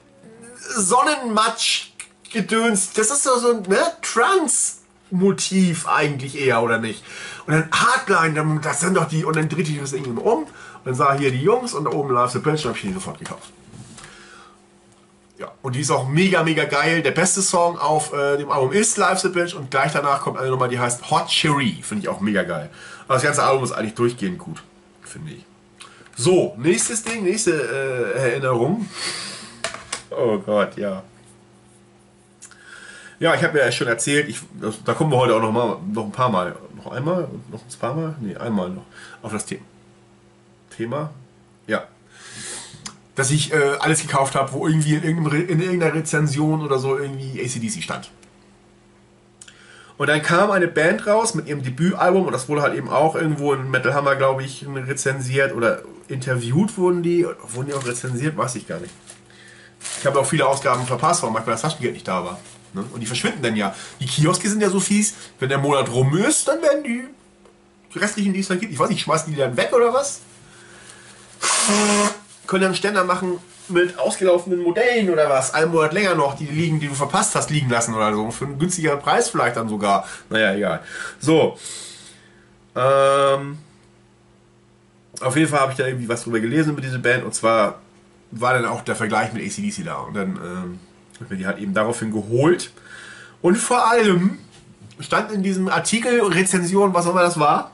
Speaker 1: Sonnenmatsch-Gedöns, das ist so, so ein ne, Trance-Motiv eigentlich eher, oder nicht? Und dann Hardline, das sind doch die, und dann drehte ich das irgendwie um, und dann sah hier die Jungs, und da oben Life's a Bitch, und hab ich die sofort gekauft. Ja, und die ist auch mega, mega geil. Der beste Song auf äh, dem Album ist Life's a Bitch, und gleich danach kommt eine Nummer, die heißt Hot Cherry, finde ich auch mega geil. Aber das ganze Album ist eigentlich durchgehend gut, finde ich. So, nächstes Ding, nächste äh, Erinnerung. Oh Gott, ja. Ja, ich habe ja schon erzählt, ich, das, da kommen wir heute auch noch, mal, noch ein paar Mal, noch einmal, noch ein paar Mal, nee, einmal noch auf das Thema. Thema? Ja. Dass ich äh, alles gekauft habe, wo irgendwie in, in irgendeiner Rezension oder so irgendwie A C D C stand. Und dann kam eine Band raus mit ihrem Debütalbum, und das wurde halt eben auch irgendwo in Metal Hammer, glaube ich, rezensiert oder interviewt wurden die. Wurden die auch rezensiert? Weiß ich gar nicht. Ich habe auch viele Ausgaben verpasst, weil manchmal das Taschengeld nicht da war. Ne? Und die verschwinden dann ja. Die Kioske sind ja so fies, wenn der Monat rum ist, dann werden die, die restlichen, die es dann gibt, ich weiß nicht, schmeißen die dann weg oder was? Können dann Ständer machen mit ausgelaufenen Modellen oder was? Einen Monat länger noch, die liegen, die du verpasst hast, liegen lassen oder so. Für einen günstigeren Preis vielleicht dann sogar. Naja, egal. So. Ähm, auf jeden Fall habe ich da irgendwie was drüber gelesen über diese Band, und zwar war dann auch der Vergleich mit A C D C da, und dann ähm, habe ich mir die halt eben daraufhin geholt, und vor allem stand in diesem Artikel, Rezension, was auch immer das war,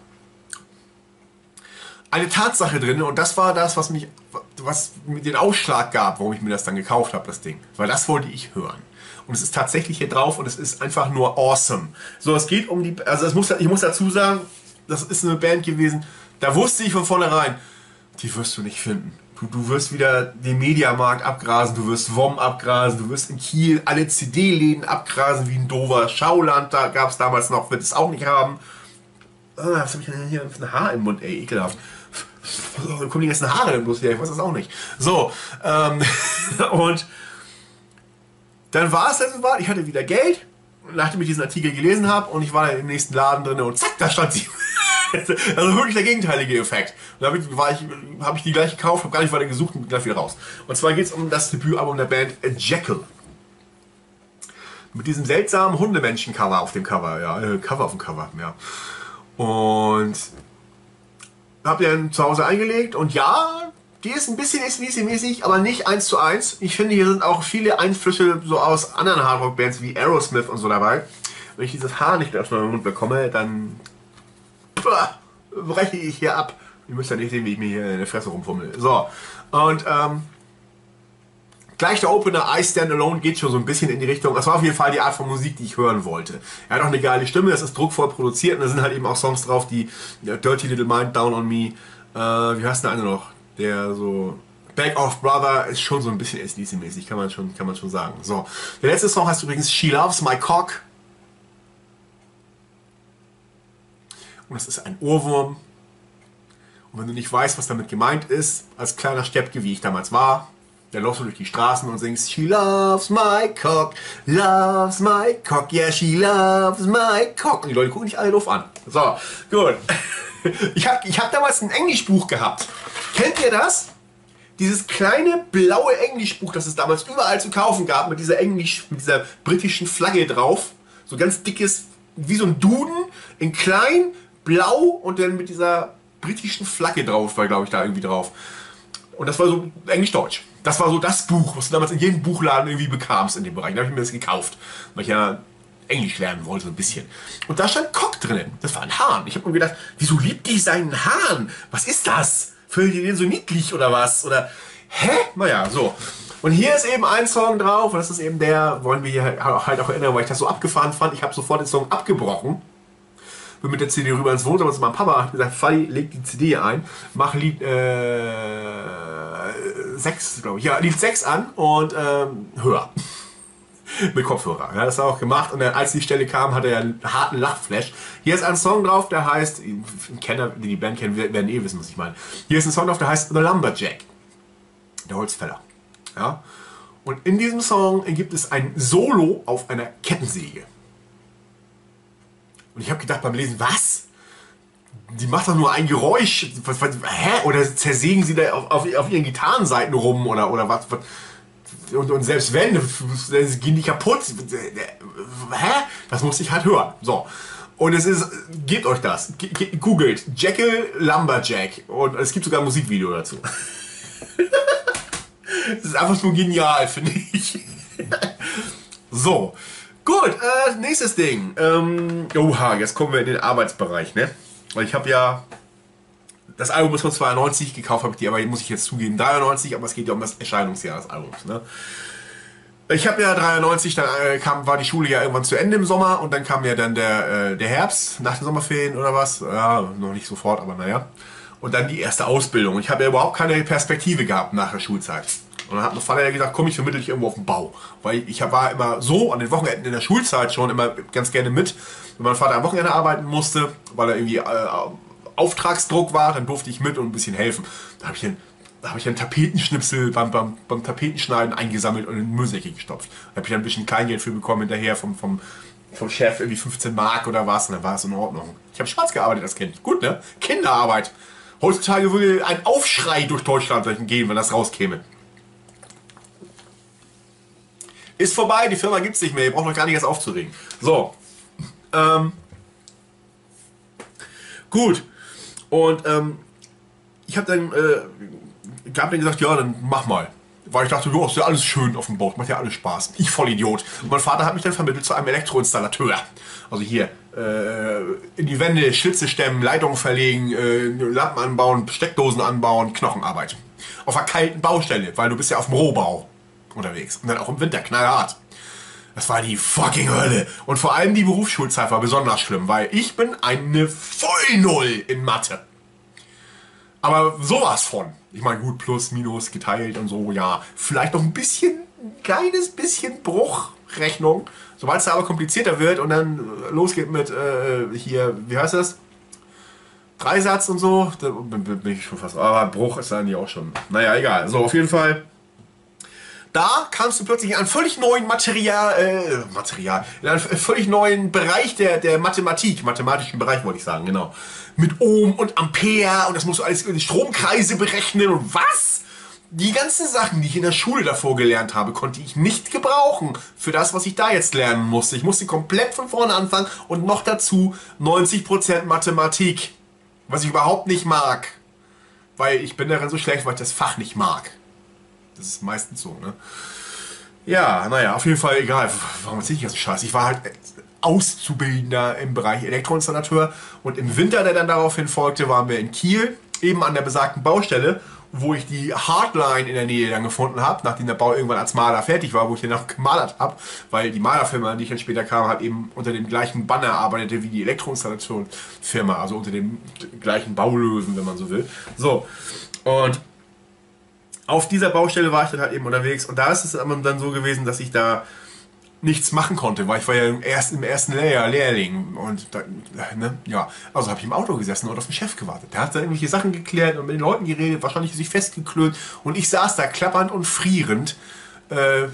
Speaker 1: eine Tatsache drin, und das war das, was mich, was mir den Ausschlag gab, warum ich mir das dann gekauft habe, das Ding, weil das wollte ich hören. Und es ist tatsächlich hier drauf, und es ist einfach nur awesome. So, es geht um die, also es muss, ich muss dazu sagen, das ist eine Band gewesen, da wusste ich von vornherein, die wirst du nicht finden. Du, du wirst wieder den Mediamarkt abgrasen, du wirst W O M abgrasen, du wirst in Kiel alle C D-Läden abgrasen wie ein Dover. Schauland, da gab es damals noch, wird es auch nicht haben. Oh, was habe ich denn hier für ein Haar im Mund, ey, ekelhaft. Wo kommen die ganzen Haare denn bloß her? Ich weiß das auch nicht. So, ähm, und dann war es dann so weit, ich hatte wieder Geld, nachdem ich diesen Artikel gelesen habe, und ich war dann im nächsten Laden drin, und zack, da stand sie. Also wirklich der gegenteilige Effekt. Und dann habe ich, hab ich die gleich gekauft, habe gar nicht weiter gesucht und bin gleich wieder raus. Und zwar geht es um das Debütalbum der Band Jekyll. Mit diesem seltsamen Hundemenschen-Cover auf dem Cover. Ja, äh, Cover auf dem Cover, ja. Und habe den zu Hause eingelegt, und ja, die ist ein bisschen A C D C-mäßig, aber nicht eins zu eins. Ich finde, hier sind auch viele Einflüsse so aus anderen Hardrock-Bands wie Aerosmith und so dabei. Wenn ich dieses Haar nicht aus meinem Mund bekomme, dann breche ich hier ab. Ihr müsst ja nicht sehen, wie ich mir hier in der Fresse rumfummel. So, und ähm, Gleich der Opener, I Stand Alone, geht schon so ein bisschen in die Richtung. Das war auf jeden Fall die Art von Musik, die ich hören wollte. Er hat auch eine geile Stimme, das ist druckvoll produziert und da sind halt eben auch Songs drauf, die ja, Dirty Little Mind, Down on Me, äh, wie heißt der eine noch? Der so... Back Off Brother ist schon so ein bisschen S D C-mäßig, kann man schon, kann man schon sagen. So, der letzte Song heißt übrigens She Loves My Cock. Und das ist ein Ohrwurm. Und wenn du nicht weißt, was damit gemeint ist, als kleiner Steppke, wie ich damals war, der läufst du durch die Straßen und singst She loves my cock, loves my cock, yeah, she loves my cock. Und die Leute gucken dich alle doof an. So, gut. Ich habe ich hab damals ein Englischbuch gehabt. Kennt ihr das? Dieses kleine blaue Englischbuch, das es damals überall zu kaufen gab, mit dieser Englisch, mit dieser britischen Flagge drauf. So ganz dickes, wie so ein Duden, in klein, blau und dann mit dieser britischen Flagge drauf, war glaube ich da irgendwie drauf. Und das war so Englisch-Deutsch. Das war so das Buch, was du damals in jedem Buchladen irgendwie bekamst in dem Bereich. Da habe ich mir das gekauft, weil ich ja Englisch lernen wollte, so ein bisschen. Und da stand Cock drin. Das war ein Hahn. Ich habe mir gedacht, wieso liebt die seinen Hahn? Was ist das? Findet ihr den so niedlich oder was? Oder, hä? Naja, so. Und hier ist eben ein Song drauf und das ist eben der, wollen wir hier halt auch erinnern, weil ich das so abgefahren fand. Ich habe sofort den Song abgebrochen. Bin mit der C D rüber ins Wohnzimmer zu meinem Papa, hat gesagt, Fadi, leg die C D ein, mach Lied äh, sechs, glaube ich. Ja, Lied sechs an und ähm, hör. Mit Kopfhörer. Ja, das hat er auch gemacht und dann, als die Stelle kam, hat er einen harten Lachflash. Hier ist ein Song drauf, der heißt, Kenner, die die Band kennen, werden eh wissen, was ich meine. Hier ist ein Song drauf, der heißt The Lumberjack. Der Holzfäller. Ja? Und in diesem Song gibt es ein Solo auf einer Kettensäge. Und ich habe gedacht beim Lesen, was? Die macht doch nur ein Geräusch. Was, was, hä? Oder zersägen sie da auf, auf, auf ihren Gitarrenseiten rum oder, oder was? was? Und, und selbst wenn, gehen die kaputt. Hä? Das musste ich halt hören. So. Und es ist, gebt euch das. Googelt Jekyll Lumberjack. Und es gibt sogar ein Musikvideo dazu. Das ist einfach nur genial, finde ich. So. Gut, äh, nächstes Ding. Ähm, oha, jetzt kommen wir in den Arbeitsbereich, ne? Weil ich habe ja das Album ist von zweiundneunzig, gekauft habe ich die, aber muss ich jetzt zugeben, dreiundneunzig, aber es geht ja um das Erscheinungsjahr des Albums, ne? Ich habe ja dreiundneunzig, dann äh, kam, war die Schule ja irgendwann zu Ende im Sommer und dann kam ja dann der, äh, der Herbst nach den Sommerferien oder was. Ja, noch nicht sofort, aber naja. Und dann die erste Ausbildung. Und ich habe ja überhaupt keine Perspektive gehabt nach der Schulzeit. Und dann hat mein Vater ja gesagt, komm, ich vermittle dich irgendwo auf dem Bau. Weil ich war immer so an den Wochenenden in der Schulzeit schon immer ganz gerne mit. Wenn mein Vater am Wochenende arbeiten musste, weil er irgendwie äh, Auftragsdruck war, dann durfte ich mit und ein bisschen helfen. Da habe ich dann, da habe ich einen Tapetenschnipsel beim, beim, beim Tapetenschneiden eingesammelt und in den Müllsäcke gestopft. Da habe ich dann ein bisschen Kleingeld für bekommen hinterher vom, vom, vom Chef, irgendwie fünfzehn Mark oder was. Und dann war es in Ordnung. Ich habe schwarz gearbeitet als Kind. Gut, ne? Kinderarbeit. Heutzutage würde ein Aufschrei durch Deutschland gehen, wenn das rauskäme. Ist vorbei, die Firma gibt es nicht mehr, ihr braucht noch gar nicht erst aufzuregen. So. Ähm. Gut. Und ähm, ich habe dann, äh, gab dann gesagt, ja, dann mach mal. Weil ich dachte, ja, ist ja alles schön auf dem Boot, macht ja alles Spaß. Ich Vollidiot. Und mein Vater hat mich dann vermittelt zu einem Elektroinstallateur. Also hier, äh, in die Wände Schlitze stemmen, Leitungen verlegen, äh, Lampen anbauen, Steckdosen anbauen, Knochenarbeit. Auf einer kalten Baustelle, weil du bist ja auf dem Rohbau unterwegs. Und dann auch im Winter, knallhart. Das war die fucking Hölle. Und vor allem die Berufsschulzeit war besonders schlimm, weil ich bin eine Vollnull in Mathe. Aber sowas von. Ich meine, gut, plus, minus, geteilt und so, ja. Vielleicht noch ein bisschen, ein kleines bisschen Bruchrechnung. Sobald es da aber komplizierter wird und dann losgeht mit, äh, hier, wie heißt das? Dreisatz und so, da bin ich schon fast, aber Bruch ist dann ja auch schon. Naja, egal. So, auf jeden Fall. Da kamst du plötzlich in einen völlig neuen Material, äh, Material, in einen völlig neuen Bereich der, der Mathematik, mathematischen Bereich wollte ich sagen, genau. Mit Ohm und Ampere und das musst du alles in Stromkreise berechnen und was? Die ganzen Sachen, die ich in der Schule davor gelernt habe, konnte ich nicht gebrauchen für das, was ich da jetzt lernen musste. Ich musste komplett von vorne anfangen und noch dazu neunzig Prozent Mathematik, was ich überhaupt nicht mag, weil ich bin darin so schlecht, weil ich das Fach nicht mag. Das ist meistens so, ne? Ja, naja, auf jeden Fall egal. Warum erzähle ich jetzt Scheiß? Ich war halt Auszubildender im Bereich Elektroinstallateur und im Winter, der dann daraufhin folgte, waren wir in Kiel, eben an der besagten Baustelle wo ich die Hardline in der Nähe dann gefunden habe, nachdem der Bau irgendwann als Maler fertig war, wo ich den noch gemalert habe, weil die Malerfirma, an die ich dann später kam, halt eben unter dem gleichen Banner arbeitete wie die Elektroinstallationsfirma, also unter dem gleichen Baulöwen, wenn man so will. So, und auf dieser Baustelle war ich dann halt eben unterwegs und da ist es dann so gewesen, dass ich da nichts machen konnte, weil ich war ja erst im ersten Lehrjahr Lehrling und da, ne, ja, also habe ich im Auto gesessen und auf den Chef gewartet. Der hat da irgendwelche Sachen geklärt und mit den Leuten geredet, wahrscheinlich sich festgeklönt und ich saß da klappernd und frierend äh,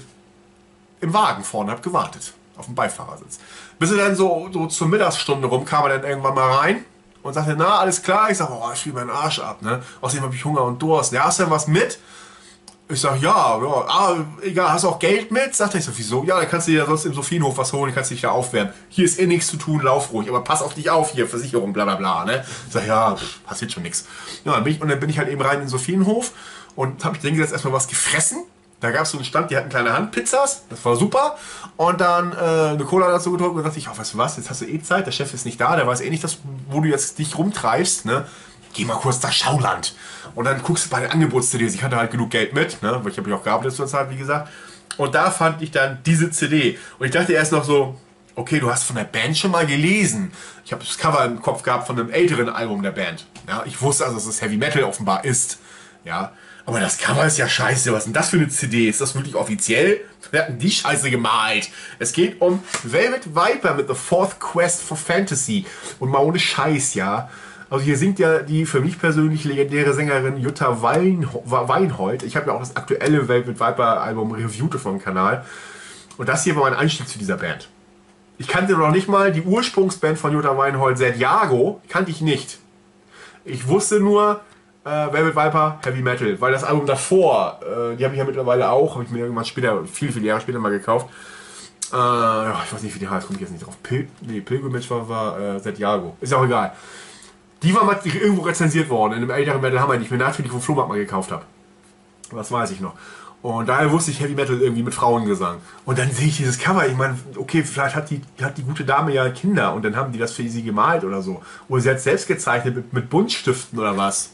Speaker 1: im Wagen vorne, habe gewartet auf dem Beifahrersitz. Bis er dann so, so zur Mittagsstunde rum kam er dann irgendwann mal rein und sagte, na, alles klar? Ich sage, oh, ich spiele meinen Arsch ab, ne? Außerdem habe ich Hunger und Durst. Ja, hast du denn was mit? Ich sag, ja, ja, ah, egal, hast du auch Geld mit? Sagt er, ich so, wieso? Ja, dann kannst du dir sonst im Sophienhof was holen, kannst dich da aufwärmen. Hier ist eh nichts zu tun, lauf ruhig, aber pass auf dich auf, hier, Versicherung, bla bla bla, ne? Ich sag, ja, pff, passiert schon nichts. Ja, dann bin ich, und dann bin ich halt eben rein in den Sophienhof und hab ich denke jetzt erstmal was gefressen. Da gab es so einen Stand, die hatten kleine Handpizzas, das war super. Und dann äh, eine Cola dazu getrunken und dachte ich, oh, weißt du was, jetzt hast du eh Zeit, der Chef ist nicht da, der weiß eh nicht, dass, wo du jetzt dich rumtreibst, ne? Geh mal kurz nach Schauland. Und dann guckst du bei den Angebots-C Ds. Ich hatte halt genug Geld mit, ne? Weil ich habe ja auch gearbeitet zur Zeit, wie gesagt. Und da fand ich dann diese C D. Und ich dachte erst noch so, okay, du hast von der Band schon mal gelesen. Ich habe das Cover im Kopf gehabt von einem älteren Album der Band. Ja? Ich wusste also, dass es Heavy Metal offenbar ist. Ja? Aber das Cover ist ja scheiße. Was ist denn das für eine C D? Ist das wirklich offiziell? Wer hat denn die Scheiße gemalt? Es geht um Velvet Viper mit The Fourth Quest for Fantasy. Und mal ohne Scheiß, ja. Also hier singt ja die für mich persönlich legendäre Sängerin Jutta Weinhold. Ich habe ja auch das aktuelle Velvet Viper Album reviewte vom Kanal. Und das hier war mein Einstieg zu dieser Band. Ich kannte noch nicht mal die Ursprungsband von Jutta Weinhold, Zed Jago, kannte ich nicht. Ich wusste nur äh, Velvet Viper, Heavy Metal, weil das Album davor, äh, die habe ich ja mittlerweile auch, habe ich mir irgendwann später, viel, viele Jahre später mal gekauft. Äh, ja, ich weiß nicht, wie die heißt, komme ich jetzt nicht drauf. Pil nee, Pilgrimage war, war äh, Zed Jago. Ist auch egal. Die war mal irgendwo rezensiert worden, in einem älteren Metal Hammer, den ich mir natürlich vom Flohmarkt mal gekauft habe. Das weiß ich noch. Und daher wusste ich Heavy Metal irgendwie mit Frauengesang. Und dann sehe ich dieses Cover, ich meine, okay, vielleicht hat die, hat die gute Dame ja Kinder und dann haben die das für sie gemalt oder so. Oder sie hat es selbst gezeichnet mit, mit Buntstiften oder was.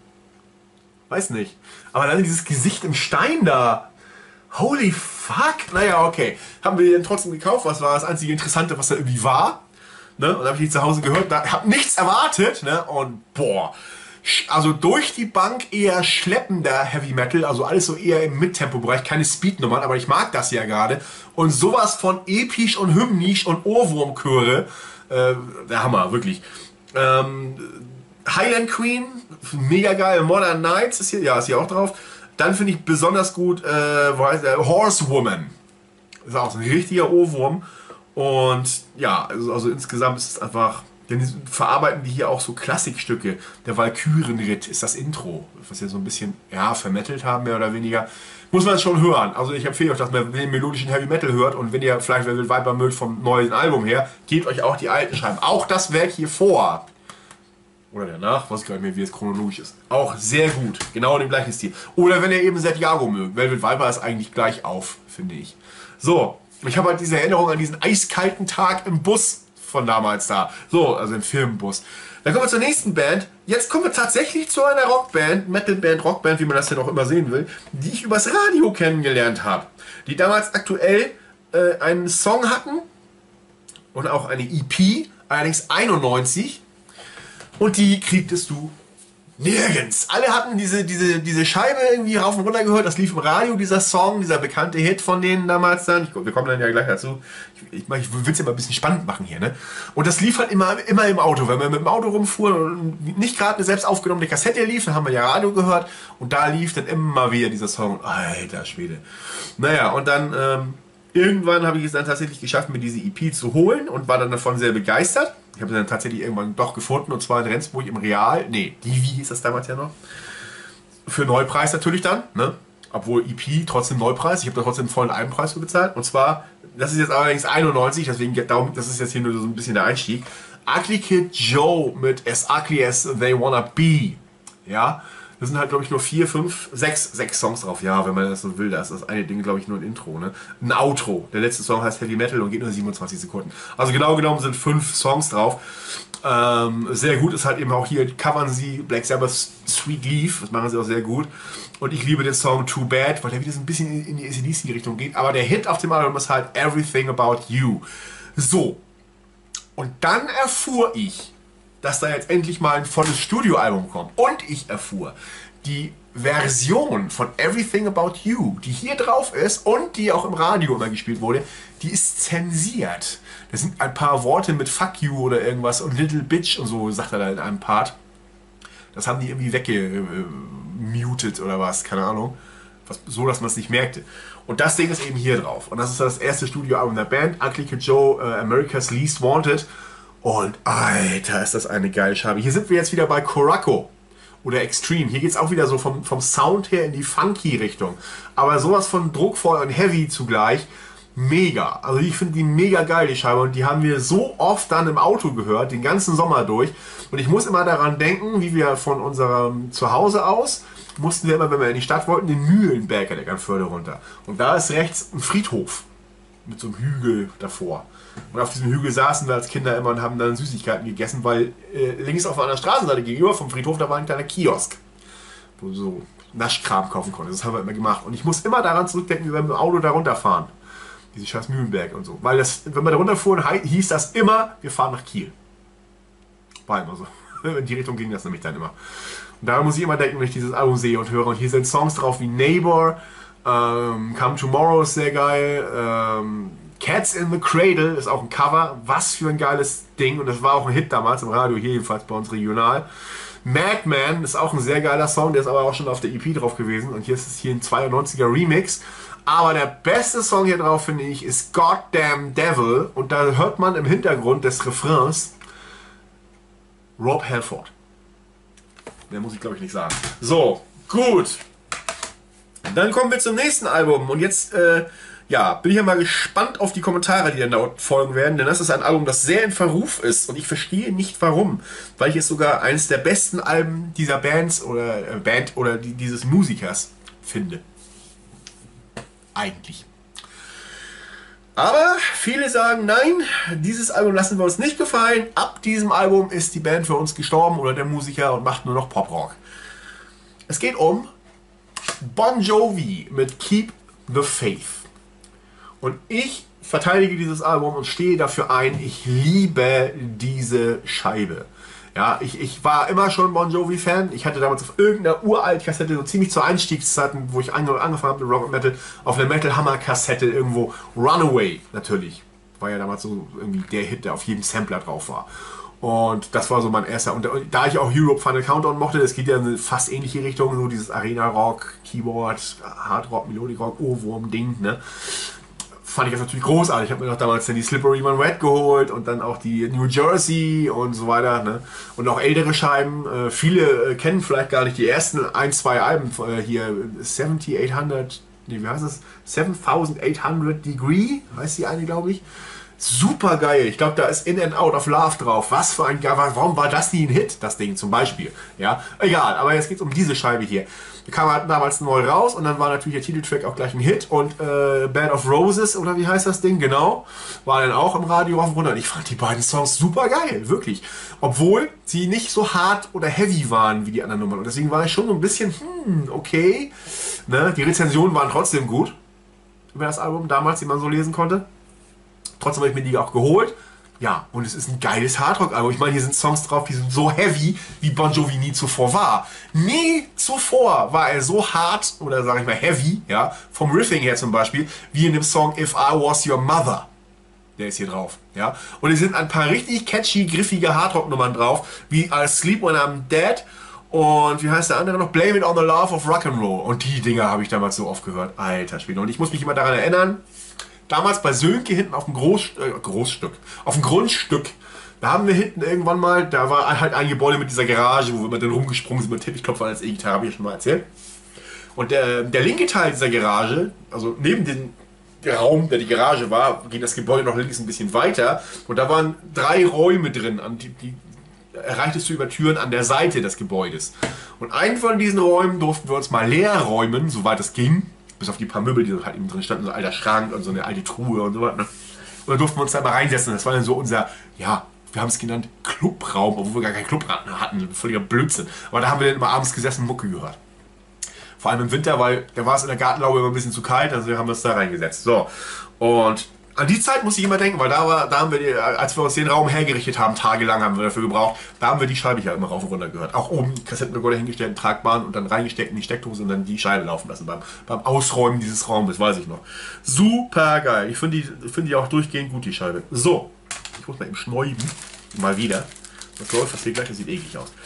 Speaker 1: Weiß nicht. Aber dann dieses Gesicht im Stein da. Holy fuck. Naja, okay. Haben wir den trotzdem gekauft, was war das einzige Interessante, was da irgendwie war. Ne? Und da habe ich die zu Hause gehört, da habe nichts erwartet, ne? Und boah, also durch die Bank eher schleppender Heavy Metal, also alles so eher im Mittempo-Bereich, keine Speednummern, aber ich mag das ja gerade. Und sowas von episch und hymnisch und Ohrwurmchöre, äh, der Hammer, wirklich. Ähm, Highland Queen, mega geil, Modern Knights ist hier, ja, ist hier auch drauf. Dann finde ich besonders gut, äh, wo heißt der? Horsewoman. Das ist auch so ein richtiger Ohrwurm. Und ja, also, also insgesamt ist es einfach, denn die verarbeiten die hier auch so Klassikstücke. Der Walkürenritt ist das Intro, was wir so ein bisschen, ja, vermettelt haben, mehr oder weniger. Muss man es schon hören. Also ich empfehle euch, dass man den melodischen Heavy Metal hört und wenn ihr vielleicht Velvet Viper mögt vom neuen Album her, gebt euch auch die alten Scheiben. Auch das Werk hier vor. Oder danach, weiß ich gar nicht mehr, wie es chronologisch ist. Auch sehr gut, genau in dem gleichen Stil. Oder wenn ihr eben Zed Jago mögt. Velvet Viper ist eigentlich gleich auf, finde ich. So. Ich habe halt diese Erinnerung an diesen eiskalten Tag im Bus von damals da. So, also im Firmenbus. Dann kommen wir zur nächsten Band. Jetzt kommen wir tatsächlich zu einer Rockband, Metalband, Rockband, wie man das denn auch immer sehen will, die ich übers Radio kennengelernt habe. Die damals aktuell äh, einen Song hatten und auch eine E P, allerdings einundneunzig. Und die kriegtest du nirgends. Alle hatten diese, diese, diese Scheibe irgendwie rauf und runter gehört. Das lief im Radio, dieser Song, dieser bekannte Hit von denen damals dann. Ich, wir kommen dann ja gleich dazu. Ich, ich, ich will es ja mal ein bisschen spannend machen hier, ne? Und das lief halt immer, immer im Auto. Wenn wir mit dem Auto rumfuhren und nicht gerade eine selbst aufgenommene Kassette lief, dann haben wir ja Radio gehört. Und da lief dann immer wieder dieser Song. Alter Schwede. Naja, und dann ähm, irgendwann habe ich es dann tatsächlich geschafft, mir diese E P zu holen und war dann davon sehr begeistert. Ich habe sie dann tatsächlich irgendwann doch gefunden, und zwar in Rendsburg im Real. Nee, Divi hieß das damals ja noch. Für Neupreis natürlich dann, ne? Obwohl E P trotzdem Neupreis. Ich habe da trotzdem einen vollen Einpreis für bezahlt. Und zwar, das ist jetzt allerdings einundneunzig, deswegen, darum, das ist jetzt hier nur so ein bisschen der Einstieg. Ugly Kid Joe mit As Ugly As They Wanna Be. Ja, da sind halt, glaube ich, nur vier, fünf, sechs, sechs Songs drauf. Ja, wenn man das so will, da ist das eine Ding, glaube ich, nur ein Intro, ne? Ein Outro. Der letzte Song heißt Heavy Metal und geht nur siebenundzwanzig Sekunden. Also genau genommen sind fünf Songs drauf. Ähm, sehr gut ist halt eben auch hier, covern sie Black Sabbath Sweet Leaf, das machen sie auch sehr gut. Und ich liebe den Song Too Bad, weil der wieder so ein bisschen in die A C D C-Richtung geht. Aber der Hit auf dem Album ist halt Everything About You. So. Und dann erfuhr ich, dass da jetzt endlich mal ein volles Studioalbum kommt. Und ich erfuhr, die Version von Everything About You, die hier drauf ist und die auch im Radio immer gespielt wurde, die ist zensiert. Da sind ein paar Worte mit Fuck You oder irgendwas und Little Bitch und so, sagt er da in einem Part. Das haben die irgendwie weggemutet oder was, keine Ahnung. Was, so, dass man es nicht merkte. Und das Ding ist eben hier drauf. Und das ist das erste Studioalbum der Band, Ugly Kid Joe, uh, America's Least Wanted. Und Alter, ist das eine geile Scheibe. Hier sind wir jetzt wieder bei Koraco oder Extreme. Hier geht es auch wieder so vom, vom Sound her in die funky Richtung. Aber sowas von druckvoll und heavy zugleich. Mega. Also ich finde die mega geil, die Scheibe. Und die haben wir so oft dann im Auto gehört, den ganzen Sommer durch. Und ich muss immer daran denken, wie wir von unserem Zuhause aus, mussten wir immer, wenn wir in die Stadt wollten, den Mühlenberg an der Eckernförde runter. Und da ist rechts ein Friedhof mit so einem Hügel davor. Und auf diesem Hügel saßen wir als Kinder immer und haben dann Süßigkeiten gegessen, weil äh, links auf einer Straßenseite gegenüber vom Friedhof, da war ein kleiner Kiosk, wo du so Naschkram kaufen konntest. Das haben wir immer gemacht. Und ich muss immer daran zurückdenken, wie wir mit dem Auto da runterfahren. Diese scheiß Mühlenberg und so. Weil das, wenn wir da runterfuhren, hieß das immer, wir fahren nach Kiel. War immer so. In die Richtung ging das nämlich dann immer. Und daran muss ich immer denken, wenn ich dieses Album sehe und höre. Und hier sind Songs drauf wie Neighbor, ähm, Come Tomorrow ist sehr geil, ähm, Cats in the Cradle ist auch ein Cover. Was für ein geiles Ding. Und das war auch ein Hit damals im Radio, hier jedenfalls bei uns regional. Madman ist auch ein sehr geiler Song, der ist aber auch schon auf der E P drauf gewesen. Und hier ist es hier ein zweiundneunziger Remix. Aber der beste Song hier drauf, finde ich, ist Goddamn Devil. Und da hört man im Hintergrund des Refrains Rob Halford. Mehr muss ich, glaube ich, nicht sagen. So, gut. Dann kommen wir zum nächsten Album. Und jetzt, äh, ja, bin ich ja mal gespannt auf die Kommentare, die dann dort folgen werden. Denn das ist ein Album, das sehr in Verruf ist. Und ich verstehe nicht, warum. Weil ich es sogar eines der besten Alben dieser Bands oder äh, Band oder die, dieses Musikers finde. Eigentlich. Aber viele sagen, nein, dieses Album lassen wir uns nicht gefallen. Ab diesem Album ist die Band für uns gestorben oder der Musiker und macht nur noch Poprock. Es geht um Bon Jovi mit Keep the Faith. Und ich verteidige dieses Album und stehe dafür ein, ich liebe diese Scheibe. Ja, ich, ich war immer schon Bon Jovi-Fan. Ich hatte damals auf irgendeiner uralt Kassette, so ziemlich zur Einstiegszeit, wo ich angefangen habe mit Rock und Metal, auf einer Metal Hammer Kassette irgendwo Runaway natürlich. War ja damals so irgendwie der Hit, der auf jedem Sampler drauf war. Und das war so mein erster. Und da ich auch Europe Final Countdown mochte, das geht ja in eine fast ähnliche Richtung, so dieses Arena-Rock, Keyboard, Hard-Rock, Melodic-Rock, Ohrwurm-Ding, ne? Fand ich das natürlich großartig. Ich habe mir noch damals dann die Slippery When Wet geholt und dann auch die New Jersey und so weiter. Ne? Und auch ältere Scheiben. Äh, viele äh, kennen vielleicht gar nicht die ersten ein, zwei Alben äh, hier. achtzigtausendachthundert, nee, wie heißt das? seventy-eight-hundred Degree, heißt die eine, glaube ich. Super geil. Ich glaube, da ist In and Out of Love drauf. Was für ein geil. Warum war das nie ein Hit, das Ding zum Beispiel? Ja, egal. Aber jetzt geht es um diese Scheibe hier. Die kam halt damals neu raus und dann war natürlich der Titeltrack auch gleich ein Hit. Und äh, Band of Roses, oder wie heißt das Ding? Genau. War dann auch im Radio rauf und runter. Und ich fand die beiden Songs super geil. Wirklich. Obwohl sie nicht so hart oder heavy waren wie die anderen Nummern. Und deswegen war ich schon so ein bisschen, hm, okay. Ne? Die Rezensionen waren trotzdem gut. Über das Album damals, die man so lesen konnte. Trotzdem habe ich mir die auch geholt. Ja, und es ist ein geiles Hardrock-Album. Ich meine, hier sind Songs drauf, die sind so heavy, wie Bon Jovi nie zuvor war. Nie zuvor war er so hart, oder sage ich mal heavy, ja, vom Riffing her zum Beispiel, wie in dem Song If I Was Your Mother. Der ist hier drauf, ja. Und es sind ein paar richtig catchy, griffige Hardrock-Nummern drauf, wie I Sleep When I'm Dead und wie heißt der andere noch? Blame It on the Love of Rock'n'Roll. Und die Dinger habe ich damals so oft gehört. Alter Schwede. Und ich muss mich immer daran erinnern, damals bei Sönke hinten auf dem Groß, äh, Großstück, auf dem Grundstück, da haben wir hinten irgendwann mal, da war halt ein Gebäude mit dieser Garage, wo wir immer dann rumgesprungen sind mit Teppichklopfer als E-Gitarre, habe ich schon mal erzählt. Und der, der linke Teil dieser Garage, also neben dem Raum, der die Garage war, ging das Gebäude noch links ein bisschen weiter und da waren drei Räume drin, an die, die erreichtest du über Türen an der Seite des Gebäudes. Und einen von diesen Räumen durften wir uns mal leer räumen, soweit es ging. Bis auf die paar Möbel, die halt eben drin standen, so ein alter Schrank und so eine alte Truhe und so was. Ne? Und dann durften wir uns da mal reinsetzen. Das war dann so unser, ja, wir haben es genannt Clubraum, obwohl wir gar keinen Club hatten, völliger Blödsinn. Aber da haben wir dann immer abends gesessen und Mucke gehört. Vor allem im Winter, weil da war es in der Gartenlaube immer ein bisschen zu kalt, also wir haben das da reingesetzt. So, und an die Zeit muss ich immer denken, weil da war, da haben wir, die, als wir uns den Raum hergerichtet haben, tagelang haben wir dafür gebraucht, da haben wir die Scheibe ja immer rauf und runter gehört. Auch oben Kassettenrekorder hingestellt, tragbaren und dann reingesteckt in die Steckdose und dann die Scheibe laufen lassen beim, beim Ausräumen dieses Raumes, weiß ich noch. Super geil. Ich finde die, find die auch durchgehend gut, die Scheibe. So, ich muss mal eben schneuben. Mal wieder. Das läuft fast hier gleich, das sieht eklig aus.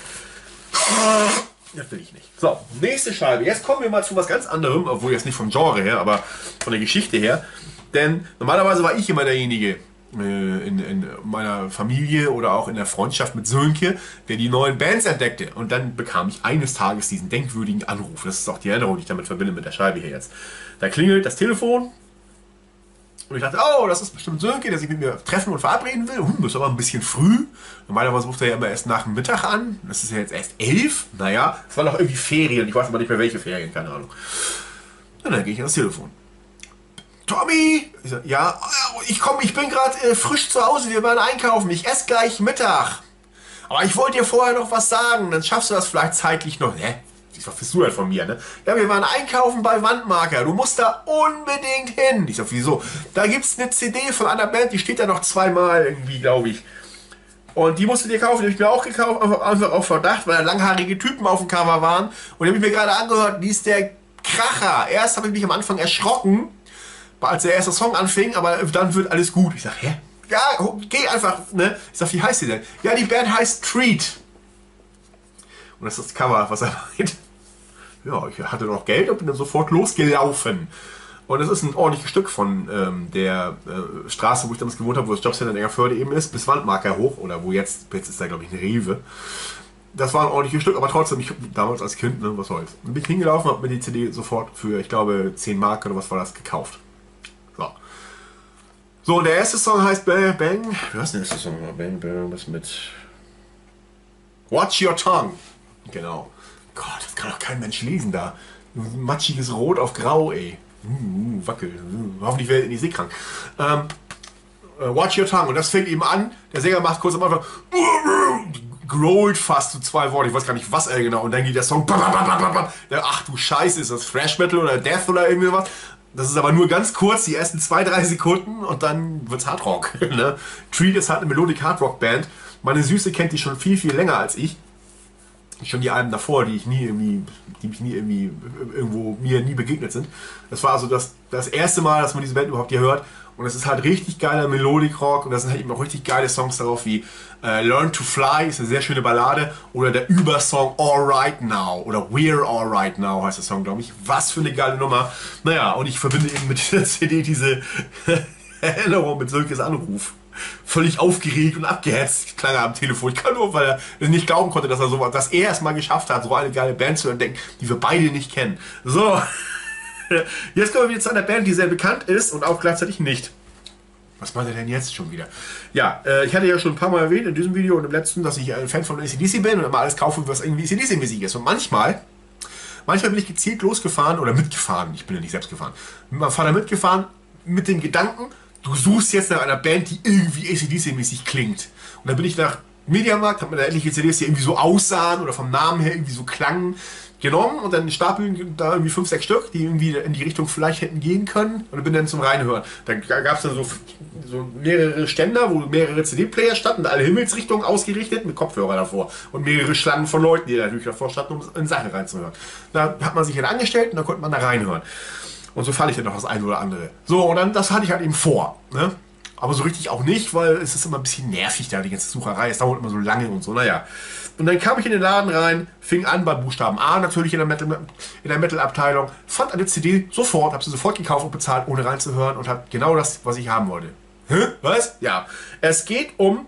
Speaker 1: Das will ich nicht. So, nächste Scheibe. Jetzt kommen wir mal zu was ganz anderem, obwohl jetzt nicht vom Genre her, aber von der Geschichte her. Denn normalerweise war ich immer derjenige äh, in, in meiner Familie oder auch in der Freundschaft mit Sönke, der die neuen Bands entdeckte. Und dann bekam ich eines Tages diesen denkwürdigen Anruf. Das ist auch die Erinnerung, die ich damit verbinde mit der Scheibe hier jetzt. Da klingelt das Telefon. Und ich dachte, oh, das ist bestimmt Sönke, der sich mit mir treffen und verabreden will. Hm, das ist aber ein bisschen früh. Normalerweise ruft er ja immer erst nach dem Mittag an. Das ist ja jetzt erst elf. Naja, es war noch irgendwie Ferien. Ich weiß aber nicht mehr, welche Ferien, keine Ahnung. Und dann gehe ich ans Telefon. Tommy! Ich sag, ja, ich komme, ich bin gerade äh, frisch zu Hause, wir werden einkaufen. Ich esse gleich Mittag. Aber ich wollte dir vorher noch was sagen, dann schaffst du das vielleicht zeitlich noch. Hä? Was bist du halt von mir, ne? Ja, wir waren einkaufen bei Wandmarker. Du musst da unbedingt hin. Ich sag, wieso? Da gibt's eine C D von einer Band, die steht da noch zweimal irgendwie, glaube ich. Und die musst du dir kaufen, die habe ich mir auch gekauft, einfach, einfach auf Verdacht, weil da langhaarige Typen auf dem Cover waren. Und die habe ich mir gerade angehört, die ist der Kracher. Erst habe ich mich am Anfang erschrocken, als der erste Song anfing, aber dann wird alles gut. Ich sag, hä? Ja, geh einfach, ne? Ich sag, wie heißt die denn? Ja, die Band heißt Treat. Und das ist das Cover, was er meint. Ja, ich hatte noch Geld und bin dann sofort losgelaufen. Und es ist ein ordentliches Stück von ähm, der äh, Straße, wo ich damals gewohnt habe, wo das Jobcenter in Engerförde eben ist, bis Wandmarker hoch, oder wo jetzt, jetzt ist da glaube ich eine Rewe. Das war ein ordentliches Stück, aber trotzdem, ich damals als Kind, ne, was soll's. Dann bin ich hingelaufen, habe mir die C D sofort für, ich glaube, zehn Mark oder was war das, gekauft. So. So, und der erste Song heißt Bang Bang. Wie heißt der erste Song? Bang Bang, was mit Watch Your Tongue. Genau. Gott, das kann doch kein Mensch lesen da. Matschiges Rot auf Grau, ey. Uh, wackel. Uh, hoffentlich werde ich nicht seekrank. Ähm, uh, Watch Your Tongue. Und das fängt eben an. Der Sänger macht kurz am Anfang growlt fast zu zwei Worte. Ich weiß gar nicht, was er genau. Und dann geht der Song. Ach du Scheiße, ist das Thrash Metal oder Death oder irgendwie was? Das ist aber nur ganz kurz, die ersten zwei, drei Sekunden und dann wird's Hardrock. Ne? Treat ist halt eine Melodic Hardrock Band. Meine Süße kennt die schon viel, viel länger als ich. Schon die Alben davor, die ich nie irgendwie, die mich nie irgendwie irgendwo mir nie begegnet sind. Das war also das, das erste Mal, dass man diese Band überhaupt hier hört. Und es ist halt richtig geiler Melodic Rock und da sind halt eben auch richtig geile Songs darauf wie äh, Learn to Fly, ist eine sehr schöne Ballade, oder der Übersong Alright Now oder We're Alright Now heißt der Song, glaube ich. Was für eine geile Nummer. Naja, und ich verbinde eben mit dieser C D diese Erinnerung mit Sölkes Anruf. Völlig aufgeregt und abgehetzt klang er am Telefon. Ich kann nur, weil er nicht glauben konnte, dass er so, dass er es mal geschafft hat, so eine geile Band zu entdecken, die wir beide nicht kennen. So, jetzt kommen wir wieder zu einer Band, die sehr bekannt ist und auch gleichzeitig nicht. Was meint er denn jetzt schon wieder? Ja, äh, ich hatte ja schon ein paar Mal erwähnt in diesem Video und im letzten, dass ich ein Fan von A C D C bin und immer alles kaufe, was irgendwie A C D C-mäßig ist. Und manchmal, manchmal bin ich gezielt losgefahren oder mitgefahren. Ich bin ja nicht selbst gefahren. Mit meinem Vater mitgefahren mit dem Gedanken, du suchst jetzt nach einer Band, die irgendwie A C D C-mäßig klingt. Und dann bin ich nach Mediamarkt, habe mir da etliche C Ds, die irgendwie so aussahen oder vom Namen her irgendwie so klangen, genommen und dann stapeln da irgendwie fünf, sechs Stück, die irgendwie in die Richtung vielleicht hätten gehen können und bin dann zum Reinhören. Da gab es dann so, so mehrere Ständer, wo mehrere C D-Player standen, alle Himmelsrichtungen ausgerichtet mit Kopfhörer davor und mehrere Schlangen von Leuten, die natürlich davor standen, um in Sachen reinzuhören. Da hat man sich dann angestellt und dann konnte man da reinhören. Und so fand ich dann noch das eine oder andere. So, und dann, das hatte ich halt eben vor. Ne? Aber so richtig auch nicht, weil es ist immer ein bisschen nervig da, die ganze Sucherei. Es dauert immer so lange und so, naja. Und dann kam ich in den Laden rein, fing an beim Buchstaben A, natürlich in der Metal, in der Metal-Abteilung, fand eine C D sofort, habe sie sofort gekauft und bezahlt, ohne reinzuhören und habe genau das, was ich haben wollte. Hä? Was? Ja. Es geht um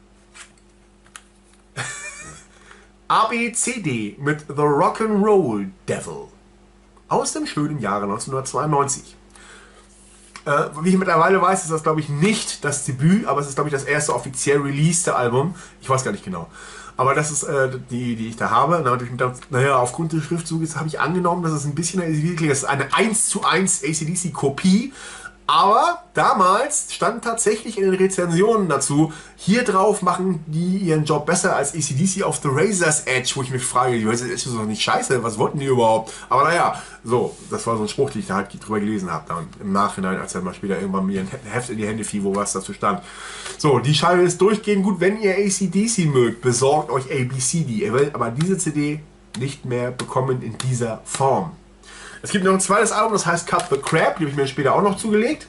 Speaker 1: A B C D mit The Rock'n'Roll Devil. Aus dem schönen Jahre neunzehnhundertzweiundneunzig. Äh, wie ich mittlerweile weiß, ist das, glaube ich, nicht das Debüt, aber es ist, glaube ich, das erste offiziell releaste Album. Ich weiß gar nicht genau. Aber das ist äh, die, die ich da habe. Naja, aufgrund des Schriftzuges habe ich angenommen, dass es ein bisschen A C D C klingt. Das ist eine eins zu eins A C D C-Kopie. Aber damals stand tatsächlich in den Rezensionen dazu, hier drauf machen die ihren Job besser als A C D C auf The Razor's Edge, wo ich mich frage, das ist doch nicht scheiße, was wollten die überhaupt? Aber naja, so, das war so ein Spruch, den ich da halt drüber gelesen habe, dann im Nachhinein, als dann mal später irgendwann mir ein Heft in die Hände fiel, wo was dazu stand. So, die Scheibe ist durchgehend gut, wenn ihr A C D C mögt, besorgt euch A B C D. Ihr werdet aber diese C D nicht mehr bekommen in dieser Form. Es gibt noch ein zweites Album, das heißt Cut the Crap, die habe ich mir später auch noch zugelegt.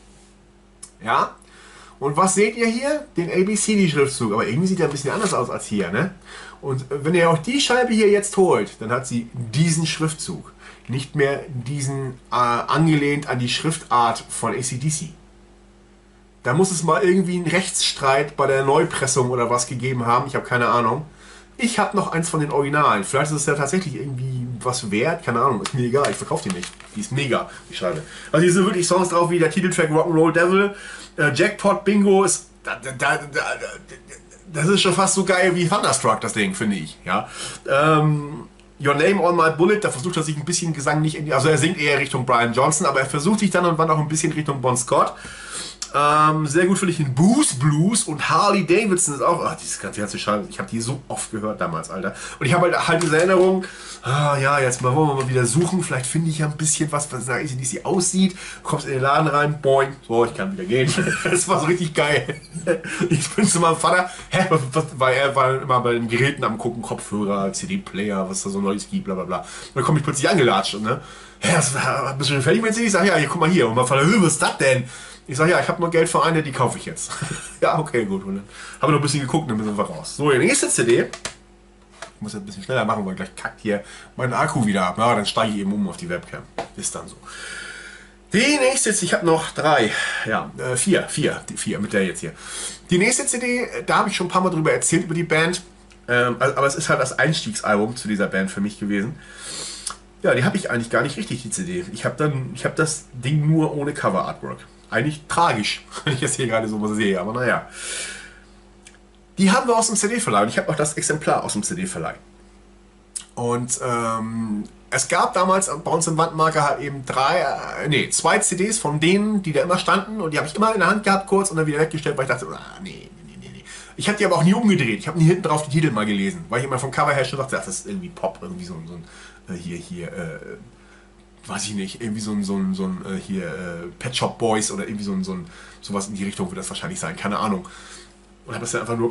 Speaker 1: Ja. Und was seht ihr hier? Den A B C D-Schriftzug. Aber irgendwie sieht er ein bisschen anders aus als hier, ne? Und wenn ihr auch die Scheibe hier jetzt holt, dann hat sie diesen Schriftzug. Nicht mehr diesen äh, angelehnt an die Schriftart von A C D C. Da muss es mal irgendwie einen Rechtsstreit bei der Neupressung oder was gegeben haben. Ich habe keine Ahnung. Ich habe noch eins von den Originalen. Vielleicht ist es ja tatsächlich irgendwie was wert. Keine Ahnung, ist mir egal. Ich verkaufe die nicht. Die ist mega, die Scheibe. Also hier sind wirklich Songs drauf wie der Titeltrack Rock'n'Roll Devil. Äh, Jackpot Bingo ist... Da, da, da, da, das ist schon fast so geil wie Thunderstruck, das Ding, finde ich. Ja. Ähm, Your Name on My Bullet, da versucht er sich ein bisschen Gesang nicht in die... Also er singt eher Richtung Brian Johnson, aber er versucht sich dann und wann auch ein bisschen Richtung Bon Scott. Ähm, sehr gut finde ich den Boost Blues und Harley Davidson ist auch, ach, dieses ganze Scheiße, ich habe die so oft gehört damals, Alter. Und ich habe halt, halt diese Erinnerung, ah ja, jetzt mal wollen wir mal wieder suchen, vielleicht finde ich ja ein bisschen was, was nach A C D C aussieht, kommst in den Laden rein, boing, so, ich kann wieder gehen. Das war so richtig geil. Ich bin zu meinem Vater, hä, was, was, weil er war immer bei den Geräten am gucken, Kopfhörer, C D-Player, was da so Neues gibt, bla bla bla. Und dann komme ich plötzlich angelatscht und ne, hä, bist du schon fertig mit C D? Ich sag, ja, hier, guck mal hier. Und mein Vater, was ist das denn? Ich sage, ja, ich habe nur Geld für eine, die kaufe ich jetzt. Ja, okay, gut. Und dann haben wir noch ein bisschen geguckt und dann sind wir raus. So, die nächste C D. Ich muss jetzt ein bisschen schneller machen, weil gleich kackt hier mein Akku wieder ab. Ja, dann steige ich eben um auf die Webcam. Ist dann so. Die nächste, ich habe noch drei, ja, äh, vier, vier, die vier mit der jetzt hier. Die nächste C D, da habe ich schon ein paar Mal drüber erzählt, über die Band. Ähm, aber es ist halt das Einstiegsalbum zu dieser Band für mich gewesen. Ja, die habe ich eigentlich gar nicht richtig, die C D. Ich habe dann, ich habe das Ding nur ohne Cover-Artwork. Eigentlich tragisch, wenn ich das hier gerade so was sehe, aber naja. Die haben wir aus dem C D-Verleih und ich habe auch das Exemplar aus dem C D-Verleih. Und ähm, es gab damals bei uns im Wandmarker halt eben drei, äh, nee, zwei C Ds von denen, die da immer standen und die habe ich immer in der Hand gehabt kurz und dann wieder weggestellt, weil ich dachte, ah, nee, nee, nee, nee. Ich habe die aber auch nie umgedreht, ich habe nie hinten drauf die Titel mal gelesen, weil ich immer vom Cover her schon dachte, das ist irgendwie Pop, irgendwie so, so ein, äh, hier, hier, äh, weiß ich nicht, irgendwie so ein, so ein, so ein äh, hier, äh, Pet Shop Boys oder irgendwie so ein, so ein, sowas in die Richtung wird das wahrscheinlich sein, keine Ahnung. Und habe das dann einfach nur,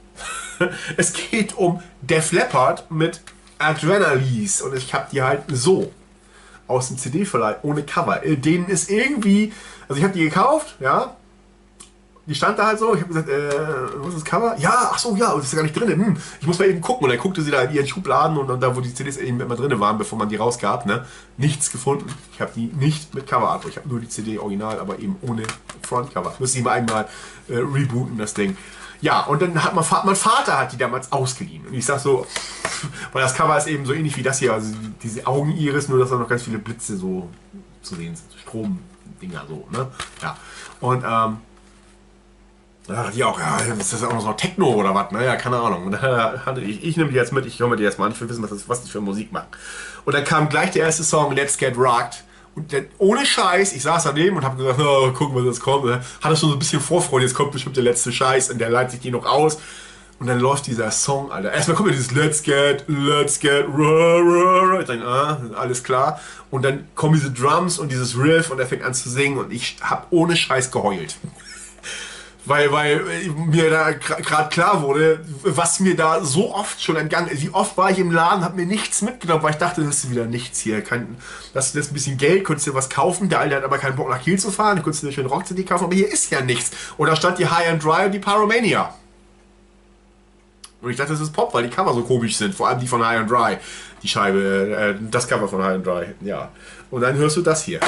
Speaker 1: es geht um Def Leppard mit Adrenalize und ich habe die halt so aus dem C D-Verleih ohne Cover. Denen ist irgendwie, also ich habe die gekauft, ja, die stand da halt so, ich habe gesagt, äh, was ist das Cover? Ja, ach so, ja, das ist ja gar nicht drin. Hm, ich muss mal eben gucken. Und dann guckte sie da in ihren Schubladen und dann da, wo die C Ds eben immer drin waren, bevor man die rausgab, ne, nichts gefunden. Ich habe die nicht mit Cover-Art. Ich habe nur die C D original, aber eben ohne Frontcover. Müsste ich mal einmal äh, rebooten, das Ding. Ja, und dann hat mein Vater, mein Vater hat die damals ausgeliehen. Und ich sag so, weil das Cover ist eben so ähnlich wie das hier, also diese Augeniris, nur dass da noch ganz viele Blitze so zu sehen sind. Stromdinger so, ne? Ja. Und, ähm, da dachte ich auch, ja, ist das auch noch so Techno oder was? Naja, keine Ahnung. Und da hatte ich, ich nehme die jetzt mit, ich höre mir die jetzt mal an, ich will wissen, was, das, was die für Musik machen. Und dann kam gleich der erste Song, Let's Get Rocked. Und dann, ohne Scheiß, ich saß daneben und habe gesagt, oh, gucken, was jetzt kommt. Hatte schon so ein bisschen Vorfreude, jetzt kommt bestimmt der letzte Scheiß und der leitet sich die noch aus. Und dann läuft dieser Song, Alter. Erstmal kommt ja dieses Let's Get, Let's Get, rah, rah, rah. Ich denke, ah, alles klar. Und dann kommen diese Drums und dieses Riff und er fängt an zu singen und ich habe ohne Scheiß geheult. Weil, weil mir da gerade klar wurde, was mir da so oft schon entgangen ist. Wie oft war ich im Laden, habe mir nichts mitgenommen, weil ich dachte, das ist wieder nichts hier. Kein, das ist ein bisschen Geld, könntest du was kaufen. Der Alte hat aber keinen Bock nach Kiel zu fahren, du könntest dir schön Rock-C D kaufen, aber hier ist ja nichts. Und da stand die High and Dry und die Pyromania. Und ich dachte, das ist Pop, weil die Cover so komisch sind, vor allem die von High and Dry. Die Scheibe, äh, das Cover von High and Dry, ja. Und dann hörst du das hier.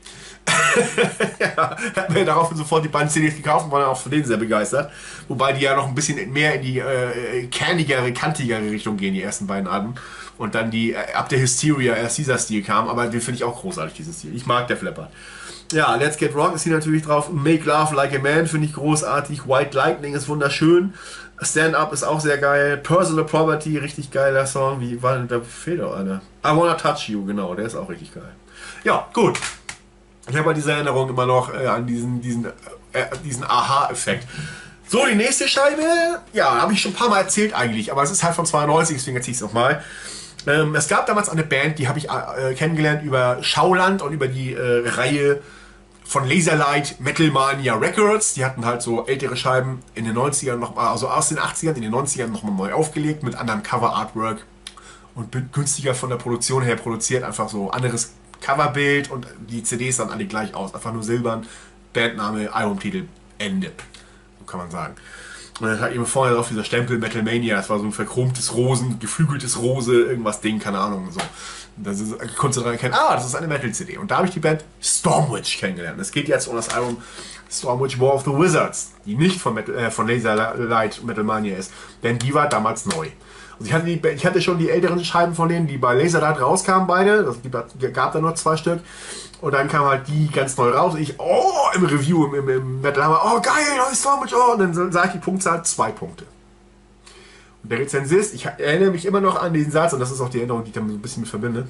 Speaker 1: Ja, hat mir daraufhin sofort die beiden C Ds gekauft und war dann auch von denen sehr begeistert. Wobei die ja noch ein bisschen mehr in die äh, kernigere, kantigere Richtung gehen, die ersten beiden Alben. Und dann die, äh, ab der Hysteria erst dieser Stil kam, aber den finde ich auch großartig, diesen Stil. Ich mag Def Leppard. Ja, Let's Get Rock ist hier natürlich drauf. Make Love Like a Man finde ich großartig. White Lightning ist wunderschön. Stand Up ist auch sehr geil. Personal Property, richtig geiler Song. Wie war denn, da fehlt auch einer. I Wanna Touch You, genau, der ist auch richtig geil. Ja, gut. Ich habe bei dieser Erinnerung immer noch äh, an diesen, diesen, äh, diesen Aha-Effekt. So, die nächste Scheibe, ja, habe ich schon ein paar Mal erzählt eigentlich, aber es ist halt von zweiundneunzig, deswegen erzähle ich es nochmal. Ähm, es gab damals eine Band, die habe ich äh, kennengelernt über Schauland und über die äh, Reihe von Laserlight Metal Mania Records. Die hatten halt so ältere Scheiben in den neunzigern nochmal, also aus den achtzigern in den neunzigern nochmal neu aufgelegt mit anderem Cover-Artwork und günstiger von der Produktion her produziert, einfach so anderes Coverbild und die C Ds sahen alle gleich aus, einfach nur silbern, Bandname, Albumtitel, Ende. So kann man sagen. Und dann hat eben vorne drauf dieser Stempel Metal Mania, das war so ein verchromtes Rosen, geflügeltes Rose, irgendwas Ding, keine Ahnung. So. Und dann konntest du daran erkennen, ah, das ist eine Metal-C D. Und da habe ich die Band Stormwitch kennengelernt. Es geht jetzt um das Album Stormwitch War of the Wizards, die nicht von, Metal, äh, von Laserlight Metal Mania ist, denn die war damals neu. Also ich hatte, die, ich hatte schon die älteren Scheiben von denen, die bei Laserlight rauskamen, beide. Das gab da nur zwei Stück. Und dann kam halt die ganz neu raus. Und ich, oh, im Review, im, im, im Metal Hammer, oh geil, neues Stormwitch, oh. Und dann sah ich die Punktzahl, zwei Punkte. Und der Rezensist, ich erinnere mich immer noch an diesen Satz, und das ist auch die Erinnerung, die ich damit so ein bisschen mit verbinde.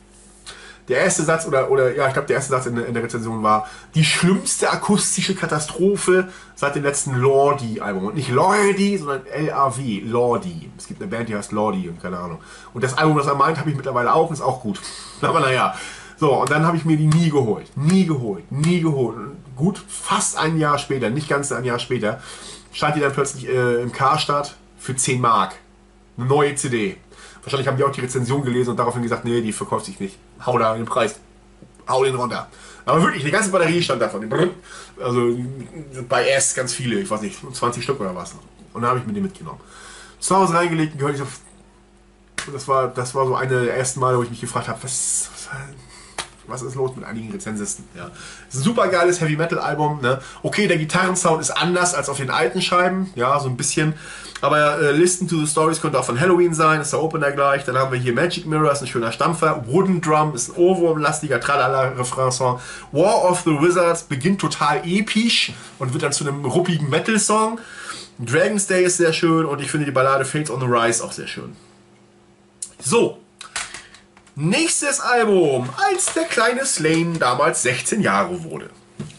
Speaker 1: Der erste Satz, oder, oder ja, ich glaube, der erste Satz in, in der Rezension war, die schlimmste akustische Katastrophe seit dem letzten Lordi-Album. Und nicht Lordi, sondern L A W, Lordi. Es gibt eine Band, die heißt Lordi und keine Ahnung. Und das Album, das er meint, habe ich mittlerweile auch, ist auch gut. Aber naja. So, und dann habe ich mir die nie geholt. Nie geholt. Nie geholt. Und gut, fast ein Jahr später, nicht ganz ein Jahr später, stand die dann plötzlich äh, im Karstadt für zehn Mark. Eine neue C D. Wahrscheinlich haben die auch die Rezension gelesen und daraufhin gesagt, nee, die verkauft sich nicht. Hau da den Preis. Hau den runter. Aber wirklich, die ganze Batterie stand davon. Also bei S ganz viele, ich weiß nicht, zwanzig Stück oder was. Und dann habe ich mir die mitgenommen. Zu Hause reingelegt und gehört ich so. Das war, das war so eine der ersten Male, wo ich mich gefragt habe, was, was Was ist los mit einigen Rezensisten? Ja. Es ist ein super geiles Heavy Metal Album. Ne? Okay, der Gitarrensound ist anders als auf den alten Scheiben. Ja, so ein bisschen. Aber äh, Listen to the Stories könnte auch von Halloween sein. Ist der Opener gleich. Dann haben wir hier Magic Mirror, ist ein schöner Stampfer. Wooden Drum ist ein Ohrwurmlastiger Tralala-Refrain-Song. War of the Wizards beginnt total episch und wird dann zu einem ruppigen Metal-Song. Dragon's Day ist sehr schön und ich finde die Ballade Fates on the Rise auch sehr schön. So. Nächstes Album, als der kleine Slane damals sechzehn Jahre wurde.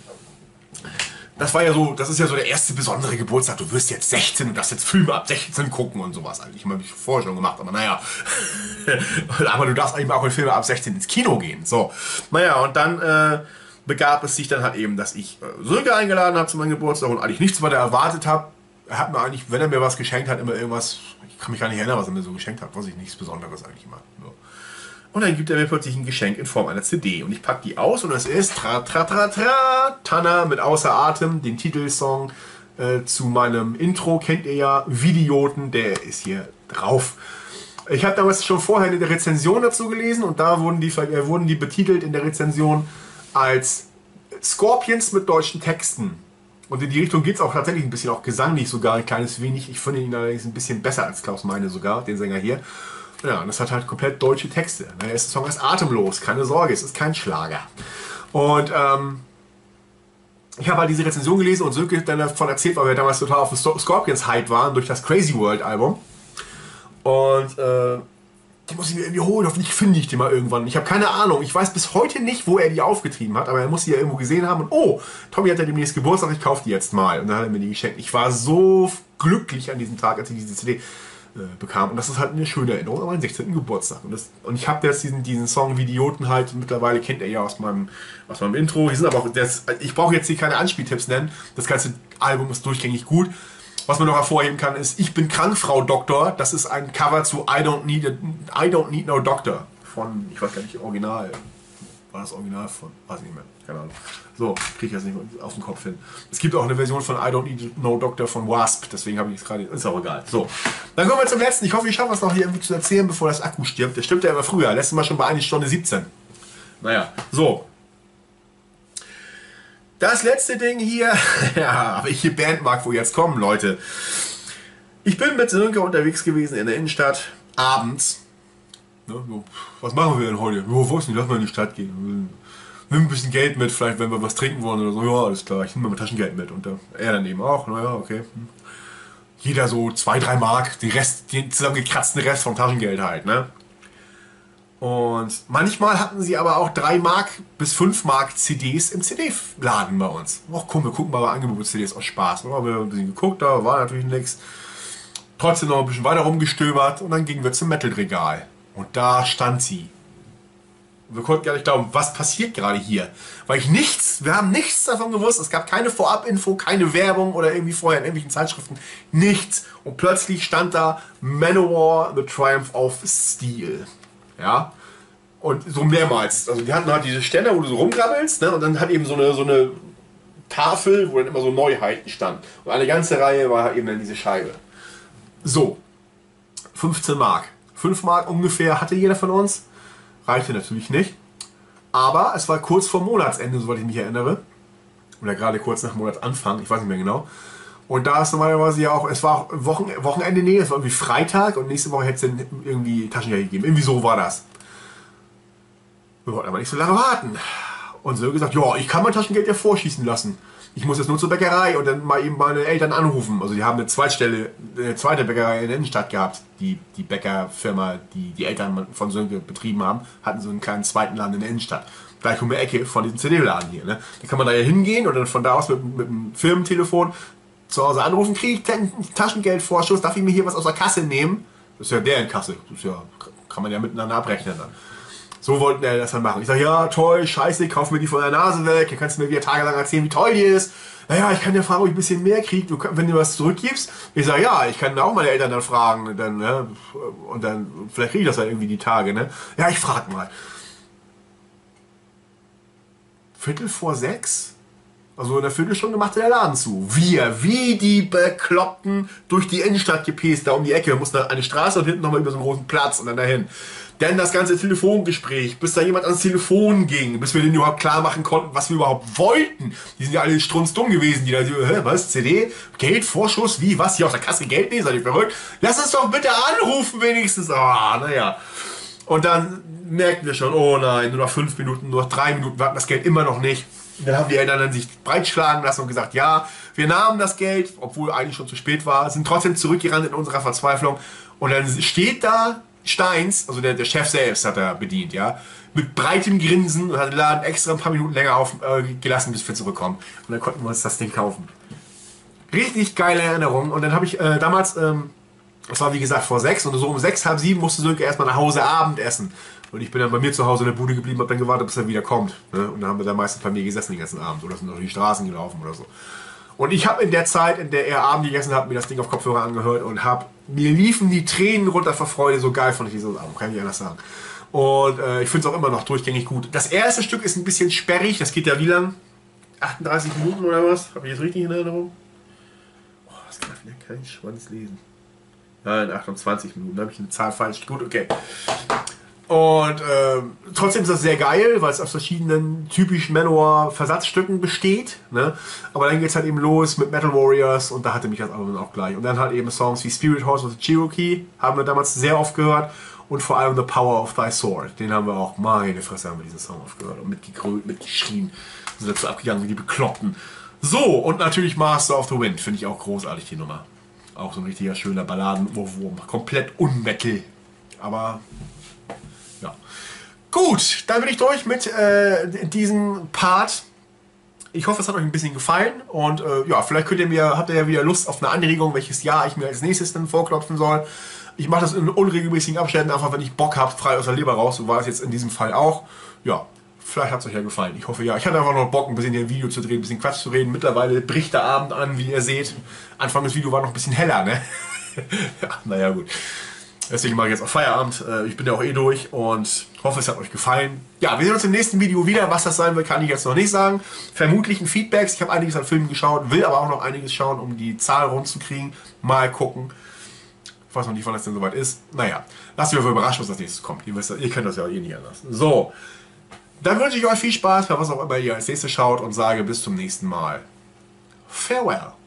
Speaker 1: Das war ja so, das ist ja so der erste besondere Geburtstag. Du wirst jetzt sechzehn und darfst jetzt Filme ab sechzehn gucken und sowas. Eigentlich habe ich vorher schon gemacht, aber naja. Aber du darfst eigentlich auch in Filme ab sechzehn ins Kino gehen. So, naja, und dann äh, begab es sich dann halt eben, dass ich äh, Sönke eingeladen habe zu meinem Geburtstag und eigentlich nichts weiter erwartet habe. Er hat mir eigentlich, wenn er mir was geschenkt hat, immer irgendwas, ich kann mich gar nicht erinnern, was er mir so geschenkt hat, weiß ich, nichts Besonderes eigentlich immer. So. Und dann gibt er mir plötzlich ein Geschenk in Form einer C D. Und ich packe die aus und es ist tra tra tra tra Tanner mit Außer Atem, den Titelsong äh, zu meinem Intro. Kennt ihr ja, Videoten, der ist hier drauf. Ich habe damals schon vorher eine Rezension dazu gelesen und da wurden die, äh, wurden die betitelt in der Rezension als Scorpions mit deutschen Texten. Und in die Richtung geht es auch tatsächlich ein bisschen, auch gesanglich sogar ein kleines wenig. Ich finde ihn allerdings ein bisschen besser als Klaus Meine sogar, den Sänger hier. Ja, und das hat halt komplett deutsche Texte. Der erste Song ist atemlos, keine Sorge, es ist kein Schlager. Und ähm, ich habe halt diese Rezension gelesen und Sönke dann davon erzählt, weil wir damals total auf dem Scorpions-Hype waren durch das Crazy World-Album. Und äh, die muss ich mir irgendwie holen, hoffentlich finde ich die mal irgendwann. Ich habe keine Ahnung, ich weiß bis heute nicht, wo er die aufgetrieben hat, aber er muss die ja irgendwo gesehen haben. Und oh, Tommy hat ja demnächst Geburtstag, ich kaufe die jetzt mal. Und dann hat er mir die geschenkt. Ich war so glücklich an diesem Tag, als ich diese C D bekam. Und das ist halt eine schöne Erinnerung an meinen sechzehnten Geburtstag. Und, das, und ich habe jetzt diesen, diesen Song wie Idioten halt, mittlerweile kennt er ja aus meinem, aus meinem Intro. Hier sind aber auch, das, ich brauche jetzt hier keine Anspieltipps nennen. Das ganze Album ist durchgängig gut. Was man noch hervorheben kann, ist Ich bin krank, Frau Doktor. Das ist ein Cover zu I Don't Need, a, I Don't Need No Doctor von, ich weiß gar nicht, Original. War das Original von? Weiß ich nicht mehr. Keine Ahnung. So, kriege ich jetzt nicht aus dem Kopf hin. Es gibt auch eine Version von I Don't Need No Doctor von Wasp, deswegen habe ich es gerade. Ist auch egal. So, dann kommen wir zum letzten. Ich hoffe, ich schaffe es noch hier irgendwie zu erzählen, bevor das Akku stirbt. Der stirbt ja immer früher. Letztes Mal schon bei einer Stunde siebzehn. Naja, so. Das letzte Ding hier. Ja, welche Band mag wo jetzt kommen, Leute? Ich bin mit Sönke unterwegs gewesen in der Innenstadt. Abends. Ne, so, was machen wir denn heute? Jo, wo ist denn? Lass mal in die Stadt gehen. Nimm ein bisschen Geld mit, vielleicht wenn wir was trinken wollen oder so. Ja, alles klar, ich nehme mal Taschengeld mit. Und er dann eben auch. Naja, okay. Jeder so zwei, drei Mark, den Rest, den zusammengekratzten Rest vom Taschengeld halt, ne? Und manchmal hatten sie aber auch drei Mark bis fünf Mark C Ds im C D-Laden bei uns. Ach komm, wir gucken mal bei Angebot-C Ds aus Spaß. Dann haben wir ein bisschen geguckt, da war natürlich nichts. Trotzdem noch ein bisschen weiter rumgestöbert und dann gingen wir zum Metal-Regal. Und da stand sie. Wir konnten gar nicht glauben, was passiert gerade hier. Weil ich nichts, wir haben nichts davon gewusst. Es gab keine Vorab-Info, keine Werbung oder irgendwie vorher in irgendwelchen Zeitschriften. Nichts. Und plötzlich stand da Manowar, The Triumph of Steel. Ja. Und so mehrmals. Also die hatten halt diese Ständer, wo du so rumkrabbelst, ne? Und dann hat eben so eine, so eine Tafel, wo dann immer so Neuheiten stand. Und eine ganze Reihe war halt eben dann diese Scheibe. So. fünfzehn Mark. fünf Mark ungefähr hatte jeder von uns. Reichte natürlich nicht. Aber es war kurz vor Monatsende, soweit ich mich erinnere. Oder gerade kurz nach Monatsanfang, ich weiß nicht mehr genau. Und da ist normalerweise ja auch, es war auch Wochen, Wochenende, nee, es war irgendwie Freitag und nächste Woche hätte es dann irgendwie Taschengeld gegeben. Irgendwie so war das. Wir wollten aber nicht so lange warten. Und so gesagt, ja, ich kann mein Taschengeld ja vorschießen lassen. Ich muss jetzt nur zur Bäckerei und dann mal eben meine Eltern anrufen. Also die haben eine Zweitstelle, eine zweite Bäckerei in der Innenstadt gehabt. Die, die Bäckerfirma, die die Eltern von Sönke betrieben haben, hatten so einen kleinen zweiten Laden in der Innenstadt. Gleich um die Ecke von diesem C D-Laden hier. Ne? Da kann man da ja hingehen und dann von da aus mit, mit dem Firmentelefon zu Hause anrufen, kriege ich einen Taschengeldvorschuss, darf ich mir hier was aus der Kasse nehmen? Das ist ja deren Kasse. Das ist ja, kann man ja miteinander abrechnen dann. So wollten er das dann machen. Ich sage, ja, toll, scheiße, kauf mir die von der Nase weg. Dann kannst du mir wieder tagelang erzählen, wie toll die ist. Naja, ich kann dir fragen, ob ich ein bisschen mehr kriege, wenn du was zurückgibst. Ich sage, ja, ich kann auch meine Eltern dann fragen. Dann, ne? Und dann, vielleicht kriege ich das dann irgendwie die Tage. Ne? Ja, ich frage mal. Viertel vor sechs? Also in der Viertelstunde machte der Laden zu. Wir, wie die Bekloppten, durch die Innenstadt gepäst, da um die Ecke. Wir mussten eine Straße und hinten nochmal über so einen großen Platz und dann dahin. Dann das ganze Telefongespräch, bis da jemand ans Telefon ging, bis wir denen überhaupt klar machen konnten, was wir überhaupt wollten. Die sind ja alle strunzdumm gewesen, die da so, hä, was, C D, Geld, Vorschuss, wie, was, hier aus der Kasse Geld nehmen, seid ihr verrückt? Lass uns doch bitte anrufen wenigstens. Ah, naja. Und dann merkten wir schon, oh nein, nur noch fünf Minuten, nur noch drei Minuten, wir hatten das Geld immer noch nicht. Dann haben die Eltern dann sich breitschlagen lassen und gesagt, ja, wir nahmen das Geld, obwohl eigentlich schon zu spät war, sind trotzdem zurückgerannt in unserer Verzweiflung. Und dann steht da Steins, also der, der Chef selbst hat er bedient, ja, mit breitem Grinsen und hat den Laden extra ein paar Minuten länger aufgelassen, äh, bis wir zurückkommen. Und dann konnten wir uns das Ding kaufen. Richtig geile Erinnerung. Und dann habe ich äh, damals, ähm, das war wie gesagt vor sechs, und so um sechs, halb sieben musste Sönke erstmal nach Hause Abendessen. Und ich bin dann bei mir zu Hause in der Bude geblieben, habe dann gewartet, bis er wieder kommt. Ne? Und dann haben wir da meistens bei mir gesessen den ganzen Abend oder sind durch die Straßen gelaufen oder so. Und ich habe in der Zeit, in der er Abend gegessen hat, mir das Ding auf Kopfhörer angehört und habe, mir liefen die Tränen runter vor Freude, so geil fand ich dieses Abend, kann ich nicht anders sagen. Und äh, ich finde es auch immer noch durchgängig gut. Das erste Stück ist ein bisschen sperrig, das geht ja wie lang? achtunddreißig Minuten oder was? Habe ich jetzt richtig in Erinnerung? Oh, das kann ich kein Schwanz lesen. Nein, achtundzwanzig Minuten, da habe ich eine Zahl falsch. Gut, okay. Und äh, trotzdem ist das sehr geil, weil es aus verschiedenen typischen Manowar-Versatzstücken besteht. Ne? Aber dann geht es halt eben los mit Metal Warriors und da hatte mich das Album auch gleich. Und dann halt eben Songs wie Spirit Horse of the Cherokee, haben wir damals sehr oft gehört. Und vor allem The Power of Thy Sword, den haben wir auch, meine Fresse, haben wir diesen Song oft gehört. Und mitgegrölt, mitgeschrien, sind dazu abgegangen wie die Bekloppten. So, und natürlich Master of the Wind, finde ich auch großartig, die Nummer. Auch so ein richtiger schöner Balladen-Wurm, komplett unmetal. Aber... ja. Gut, dann bin ich durch mit äh, diesem Part. Ich hoffe, es hat euch ein bisschen gefallen und äh, ja, vielleicht könnt ihr mir, habt ihr ja wieder Lust auf eine Anregung, welches Jahr ich mir als nächstes dann vorklopfen soll. Ich mache das in unregelmäßigen Abständen, einfach wenn ich Bock habe, frei aus der Leber raus. So war es jetzt in diesem Fall auch. Ja, vielleicht hat es euch ja gefallen. Ich hoffe ja. Ich hatte einfach noch Bock, ein bisschen hier ein Video zu drehen, ein bisschen Quatsch zu reden. Mittlerweile bricht der Abend an, wie ihr seht. Anfang des Videos war noch ein bisschen heller, ne? Ja, naja, gut. Deswegen mache ich jetzt auch Feierabend. Ich bin ja auch eh durch und hoffe, es hat euch gefallen. Ja, wir sehen uns im nächsten Video wieder. Was das sein wird, kann ich jetzt noch nicht sagen. Vermutlich ein Feedbacks. Ich habe einiges an Filmen geschaut, will aber auch noch einiges schauen, um die Zahl rund zu kriegen. Mal gucken. Ich weiß noch nicht, wann das denn soweit ist. Naja, lasst euch überraschen, was als nächstes kommt. Ihr, wisst, ihr könnt das ja eh nicht anders. So, dann wünsche ich euch viel Spaß, bei was auch immer ihr als nächstes schaut und sage bis zum nächsten Mal. Farewell.